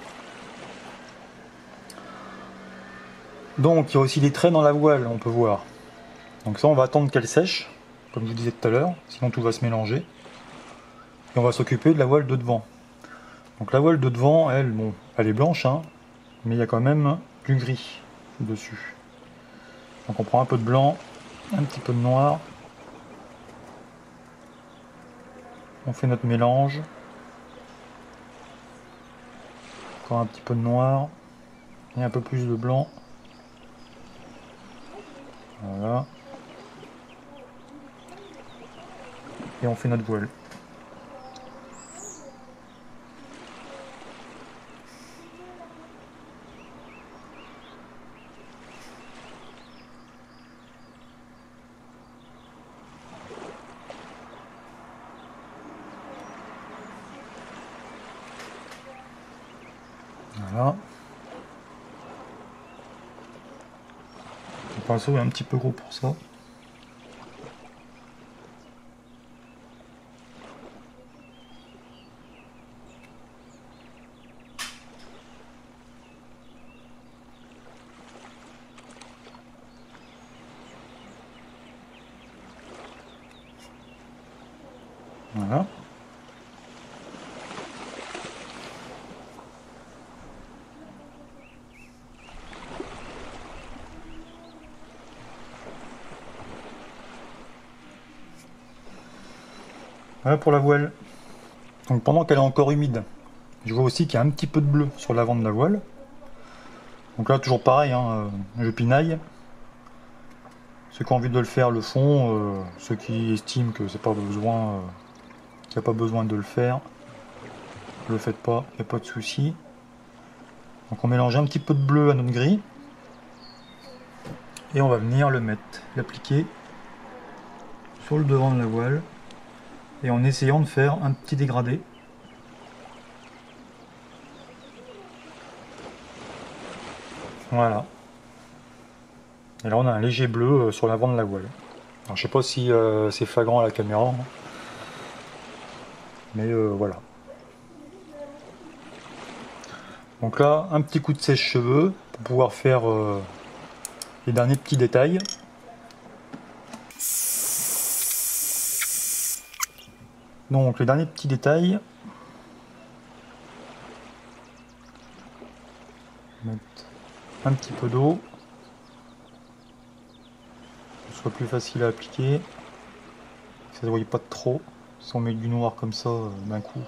Donc il y a aussi des traits dans la voile, on peut voir. Donc ça on va attendre qu'elle sèche, comme je vous disais tout à l'heure, sinon tout va se mélanger. Et on va s'occuper de la voile de devant. Donc la voile de devant, elle, bon, elle est blanche, hein, mais il y a quand même du gris dessus. Donc on prend un peu de blanc, un petit peu de noir. On fait notre mélange. Encore un petit peu de noir et un peu plus de blanc. Voilà. Et on fait notre voile. Voilà. Le pinceau est un petit peu gros pour ça. Voilà. Voilà pour la voile. Donc pendant qu'elle est encore humide, je vois aussi qu'il y a un petit peu de bleu sur l'avant de la voile. Donc là toujours pareil, hein, je pinaille. Ceux qui ont envie de le faire le font, euh, ceux qui estiment que c'est pas besoin, euh, qu'il n'y a pas besoin de le faire, ne le faites pas, il n'y a pas de souci. Donc on mélange un petit peu de bleu à notre gris et on va venir le mettre, l'appliquer sur le devant de la voile et en essayant de faire un petit dégradé. Voilà. Et là on a un léger bleu sur l'avant de la voile. Alors, je sais pas si euh, c'est flagrant à la caméra, mais euh, voilà. Donc là, un petit coup de sèche-cheveux pour pouvoir faire euh, les derniers petits détails. Donc les derniers petits détails. Mettre un petit peu d'eau. Que ce soit plus facile à appliquer. Que ça ne se voie pas trop. Si on met du noir comme ça euh, d'un coup,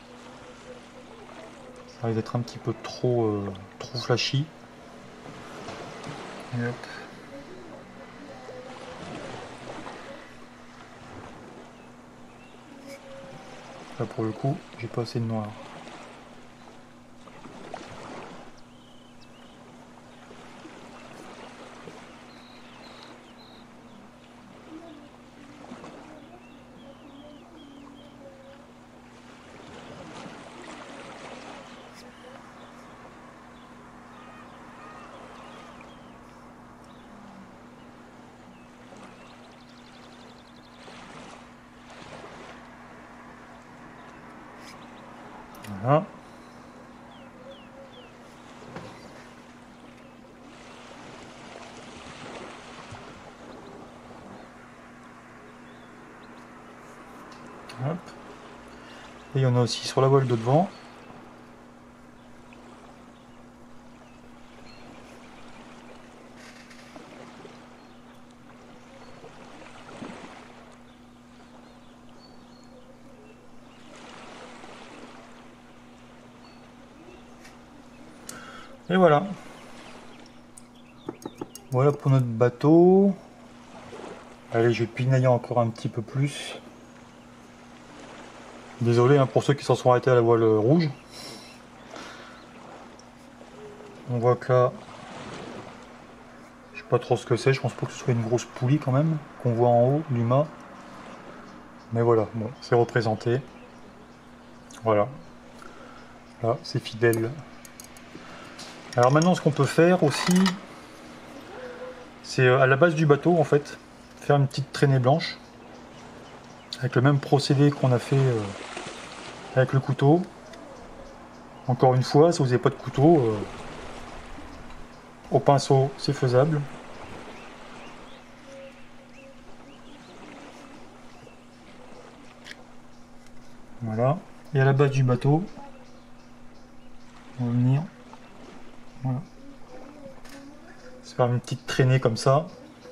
ça risque d'être un petit peu trop, euh, trop flashy. Et hop. Là pour le coup, j'ai pas assez de noir. Voilà. Hop. Et il y en a aussi sur la voile de devant. Et voilà. Voilà pour notre bateau. Allez, je vais pinailler encore un petit peu plus. Désolé hein, pour ceux qui s'en sont arrêtés à la voile rouge. On voit que là, je sais pas trop ce que c'est, je pense pas que ce soit une grosse poulie quand même, qu'on voit en haut du mât. Mais voilà, bon, c'est représenté. Voilà. Là, c'est fidèle. Alors maintenant, ce qu'on peut faire aussi, c'est à la base du bateau, en fait, faire une petite traînée blanche. Avec le même procédé qu'on a fait euh, avec le couteau. Encore une fois, si vous n'avez pas de couteau, euh, au pinceau, c'est faisable. Voilà. Et à la base du bateau, on va venir. Voilà. Se faire une petite traînée comme ça.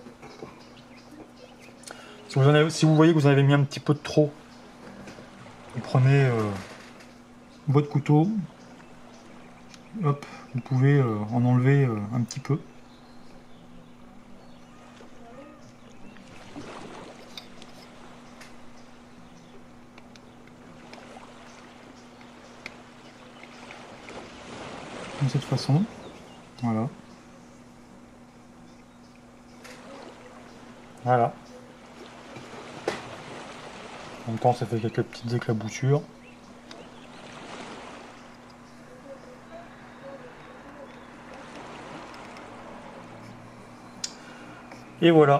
Si vous, en avez, si vous voyez que vous en avez mis un petit peu de trop, vous prenez euh, votre couteau. Hop, vous pouvez euh, en enlever euh, un petit peu. De cette façon. Voilà. Voilà. En même temps, ça fait quelques petites éclaboussures. Et voilà.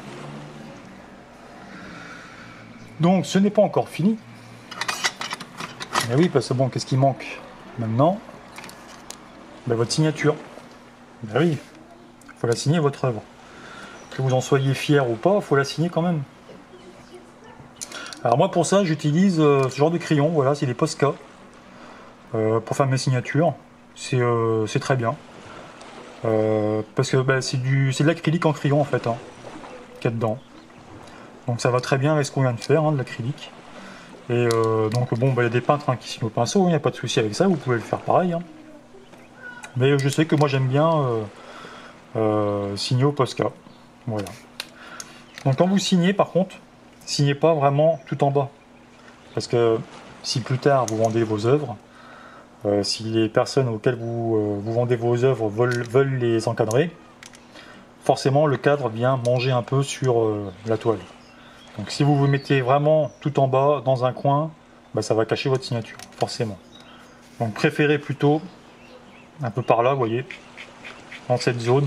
Donc, ce n'est pas encore fini. Mais oui, parce que bon, qu'est-ce qui manque maintenant? Ben, votre signature. Ben oui, il faut la signer, votre œuvre. Que vous en soyez fier ou pas, il faut la signer quand même. Alors moi, pour ça, j'utilise euh, ce genre de crayon. Voilà, c'est des Posca. Euh, pour faire mes signatures. C'est euh, très bien. Euh, parce que bah, c'est de l'acrylique en crayon en fait, hein, qu'il y a dedans. Donc ça va très bien avec ce qu'on vient de faire, hein, de l'acrylique. Et euh, donc bon, il bah, y a des peintres hein, qui signent au pinceau, il n'y a pas de souci avec ça, vous pouvez le faire pareil. Hein. Mais je sais que moi j'aime bien euh, euh, signer au Posca. Voilà. Donc quand vous signez par contre, signez pas vraiment tout en bas. Parce que si plus tard vous vendez vos œuvres, Euh, si les personnes auxquelles vous, euh, vous vendez vos œuvres veulent, veulent les encadrer, forcément le cadre vient manger un peu sur euh, la toile. Donc si vous vous mettez vraiment tout en bas, dans un coin, bah, ça va cacher votre signature, forcément. Donc préférez plutôt un peu par là, vous voyez. dans cette zone.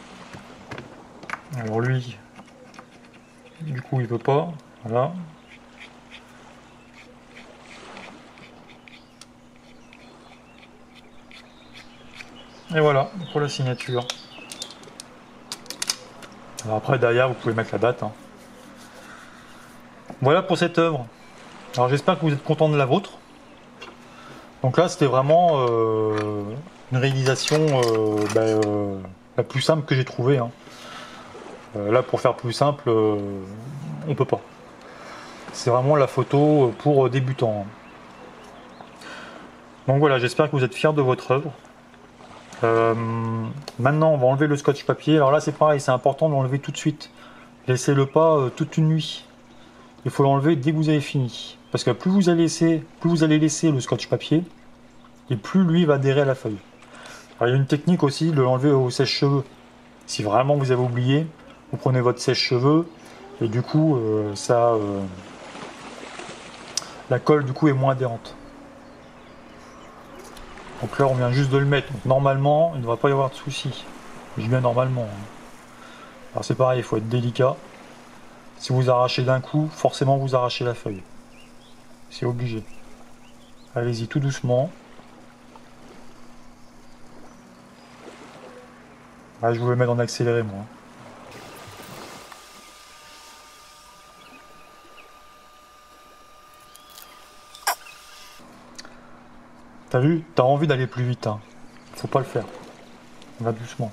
Alors lui, du coup il veut pas, voilà. Et voilà pour la signature. Alors après derrière vous pouvez mettre la date. Hein. Voilà pour cette œuvre. Alors j'espère que vous êtes content de la vôtre. Donc là c'était vraiment euh, une réalisation euh, bah, euh, la plus simple que j'ai trouvée. Hein. Euh, là pour faire plus simple, euh, on peut pas. C'est vraiment la photo pour débutants. Donc voilà, j'espère que vous êtes fiers de votre œuvre. Euh, maintenant on va enlever le scotch papier. Alors là c'est pareil, c'est important de l'enlever tout de suite. Laissez-le pas euh, toute une nuit. Il faut l'enlever dès que vous avez fini. Parce que plus vous allez laisser, plus vous allez laisser le scotch papier, et plus lui va adhérer à la feuille. Alors il y a une technique aussi de l'enlever au sèche-cheveux. Si vraiment vous avez oublié, vous prenez votre sèche-cheveux et du coup euh, ça, euh, la colle du coup est moins adhérente. Donc là on vient juste de le mettre. Donc, normalement il ne devrait pas y avoir de soucis. Je dis bien normalement. Alors c'est pareil, il faut être délicat. Si vous arrachez d'un coup, forcément vous arrachez la feuille. C'est obligé. Allez-y tout doucement. Ah, je vous vais mettre en accéléré moi. T'as vu? T'as envie d'aller plus vite. Hein. Faut pas le faire. On va doucement.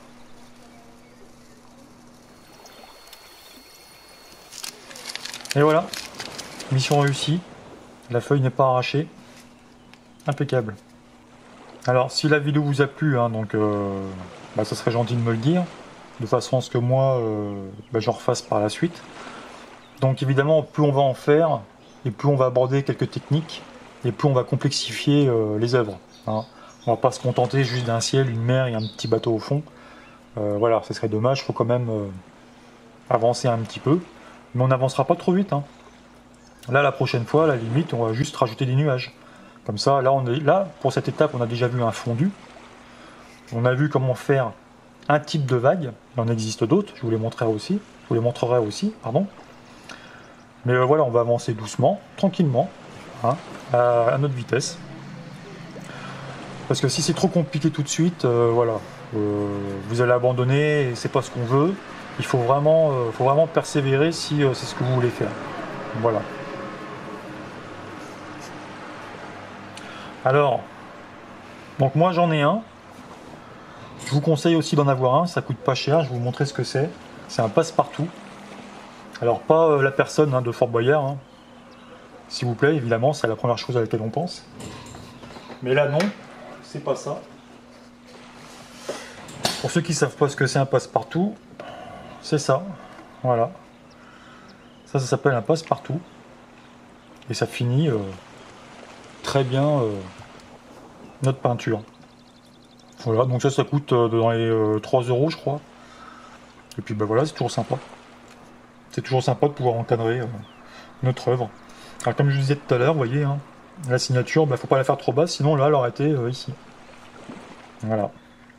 Et voilà. Mission réussie. La feuille n'est pas arrachée. Impeccable. Alors, si la vidéo vous a plu, hein, donc, euh, bah, ça serait gentil de me le dire, de façon à ce que moi, euh, bah, j'en refasse par la suite. Donc, évidemment, plus on va en faire, et plus on va aborder quelques techniques, et plus on va complexifier euh, les œuvres. Hein. On va pas se contenter juste d'un ciel, une mer et un petit bateau au fond. Euh, voilà, ce serait dommage. Il faut quand même euh, avancer un petit peu, mais on n'avancera pas trop vite. Hein. Là, la prochaine fois, à la limite, on va juste rajouter des nuages. Comme ça, là, on est là pour cette étape, on a déjà vu un fondu. On a vu comment faire un type de vague. Il en existe d'autres. Je vous les montrerai aussi. Je vous les montrerai aussi, pardon. Mais euh, voilà, on va avancer doucement, tranquillement, hein, à, à notre vitesse. Parce que si c'est trop compliqué tout de suite, euh, voilà, euh, vous allez abandonner. Et c'est pas ce qu'on veut. Il faut vraiment, euh, faut vraiment persévérer si euh, c'est ce que vous voulez faire. Voilà. Alors, donc moi j'en ai un. Je vous conseille aussi d'en avoir un, ça coûte pas cher, je vais vous montrer ce que c'est. C'est un passe-partout. Alors pas euh, la personne hein, de Fort Boyard, hein. S'il vous plaît, évidemment, c'est la première chose à laquelle on pense. Mais là non, c'est pas ça. Pour ceux qui savent pas ce que c'est un passe-partout, c'est ça. Voilà. Ça, ça s'appelle un passe-partout. Et ça finit euh, très bien euh, notre peinture. Voilà, donc ça, ça coûte euh, dans les euh, trois euros, je crois. Et puis ben voilà, c'est toujours sympa. C'est toujours sympa de pouvoir encadrer euh, notre œuvre. Alors comme je vous disais tout à l'heure, vous voyez, hein, la signature, il ben, faut pas la faire trop basse, sinon là, elle aurait été euh, ici. Voilà.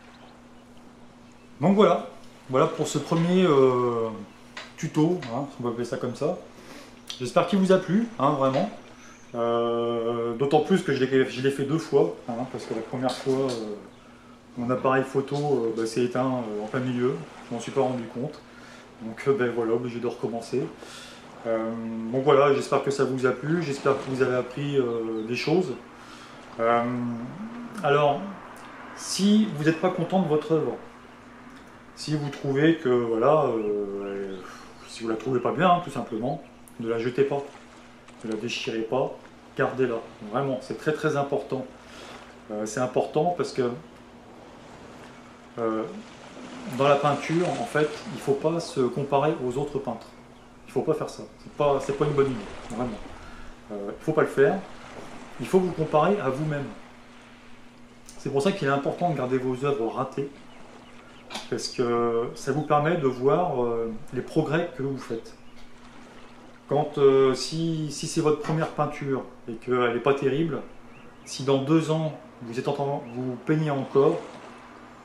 Donc voilà, voilà pour ce premier euh, tuto, hein, on va appeler ça comme ça. J'espère qu'il vous a plu, hein, vraiment. Euh, D'autant plus que je l'ai fait deux fois, hein, parce que la première fois, euh, mon appareil photo euh, bah, s'est éteint euh, en plein milieu, je m'en suis pas rendu compte. Donc euh, ben voilà, obligé de recommencer. Euh, donc voilà, j'espère que ça vous a plu, j'espère que vous avez appris euh, des choses. Euh, alors, si vous n'êtes pas content de votre œuvre, si vous trouvez que voilà, euh, si vous la trouvez pas bien, hein, tout simplement, ne la jetez pas, ne la déchirez pas, gardez-la. Vraiment, c'est très très important. Euh, c'est important parce que euh, dans la peinture, en fait, il ne faut pas se comparer aux autres peintres. Il ne faut pas faire ça. C'est pas, c'est pas une bonne idée, vraiment. Euh, il ne faut pas le faire. Il faut vous comparer à vous-même. C'est pour ça qu'il est important de garder vos œuvres ratées, parce que ça vous permet de voir euh, les progrès que vous faites. Quand, euh, si, si c'est votre première peinture et qu'elle n'est pas terrible, si dans deux ans vous êtes en train, vous peignez encore,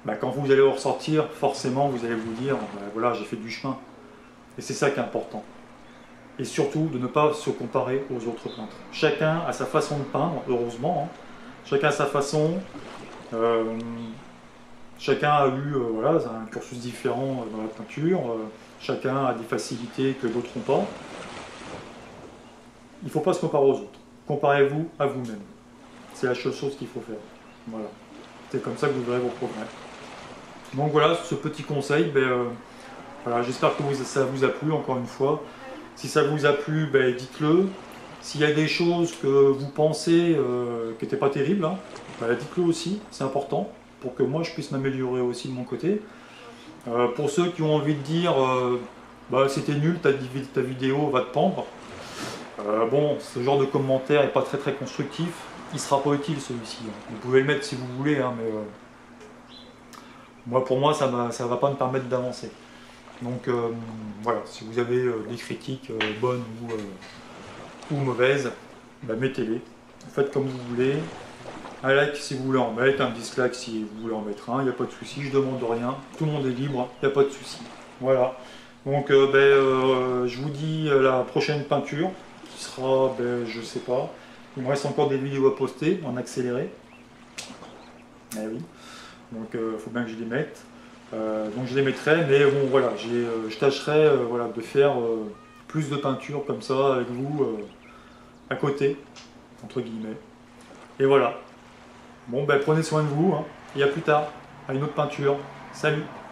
bah, quand vous allez ressortir, forcément vous allez vous dire, bah, voilà, j'ai fait du chemin. Et c'est ça qui est important. Et surtout de ne pas se comparer aux autres peintres. Chacun a sa façon de peindre, heureusement. Hein. Chacun a sa façon. Euh, chacun a eu euh, voilà, un cursus différent dans la peinture. Euh, chacun a des facilités que d'autres n'ont pas. Il ne faut pas se comparer aux autres. Comparez-vous à vous-même. C'est la seule chose qu'il faut faire. Voilà. C'est comme ça que vous verrez vos progrès. Donc voilà, ce petit conseil, ben, euh, voilà, j'espère que vous, ça vous a plu encore une fois. Si ça vous a plu, ben, dites-le. S'il y a des choses que vous pensez euh, qui n'étaient pas terribles, hein, ben, dites-le aussi, c'est important, pour que moi je puisse m'améliorer aussi de mon côté. Euh, pour ceux qui ont envie de dire euh, bah, c'était nul, ta, ta vidéo va te pendre, euh, bon, ce genre de commentaire n'est pas très très constructif, il sera pas utile celui-ci. Hein. Vous pouvez le mettre si vous voulez, hein, mais euh, moi, pour moi ça ne va pas me permettre d'avancer. Donc euh, voilà, si vous avez euh, des critiques euh, bonnes ou, euh, ou mauvaises, bah, mettez-les, faites comme vous voulez. Un like si vous voulez en mettre, un dislike si vous voulez en mettre un, il n'y a pas de souci, je demande rien, tout le monde est libre, il n'y a pas de souci. Voilà, donc euh, ben, euh, je vous dis euh, la prochaine peinture, qui sera, ben, je sais pas, il me reste encore des vidéos à poster en accéléré. Eh oui, donc il euh, faut bien que je les mette. Euh, donc je les mettrai, mais bon voilà, euh, je tâcherai euh, voilà, de faire euh, plus de peinture comme ça avec vous euh, à côté, entre guillemets. Et voilà. Bon ben prenez soin de vous, hein, et à plus tard, à une autre peinture. Salut!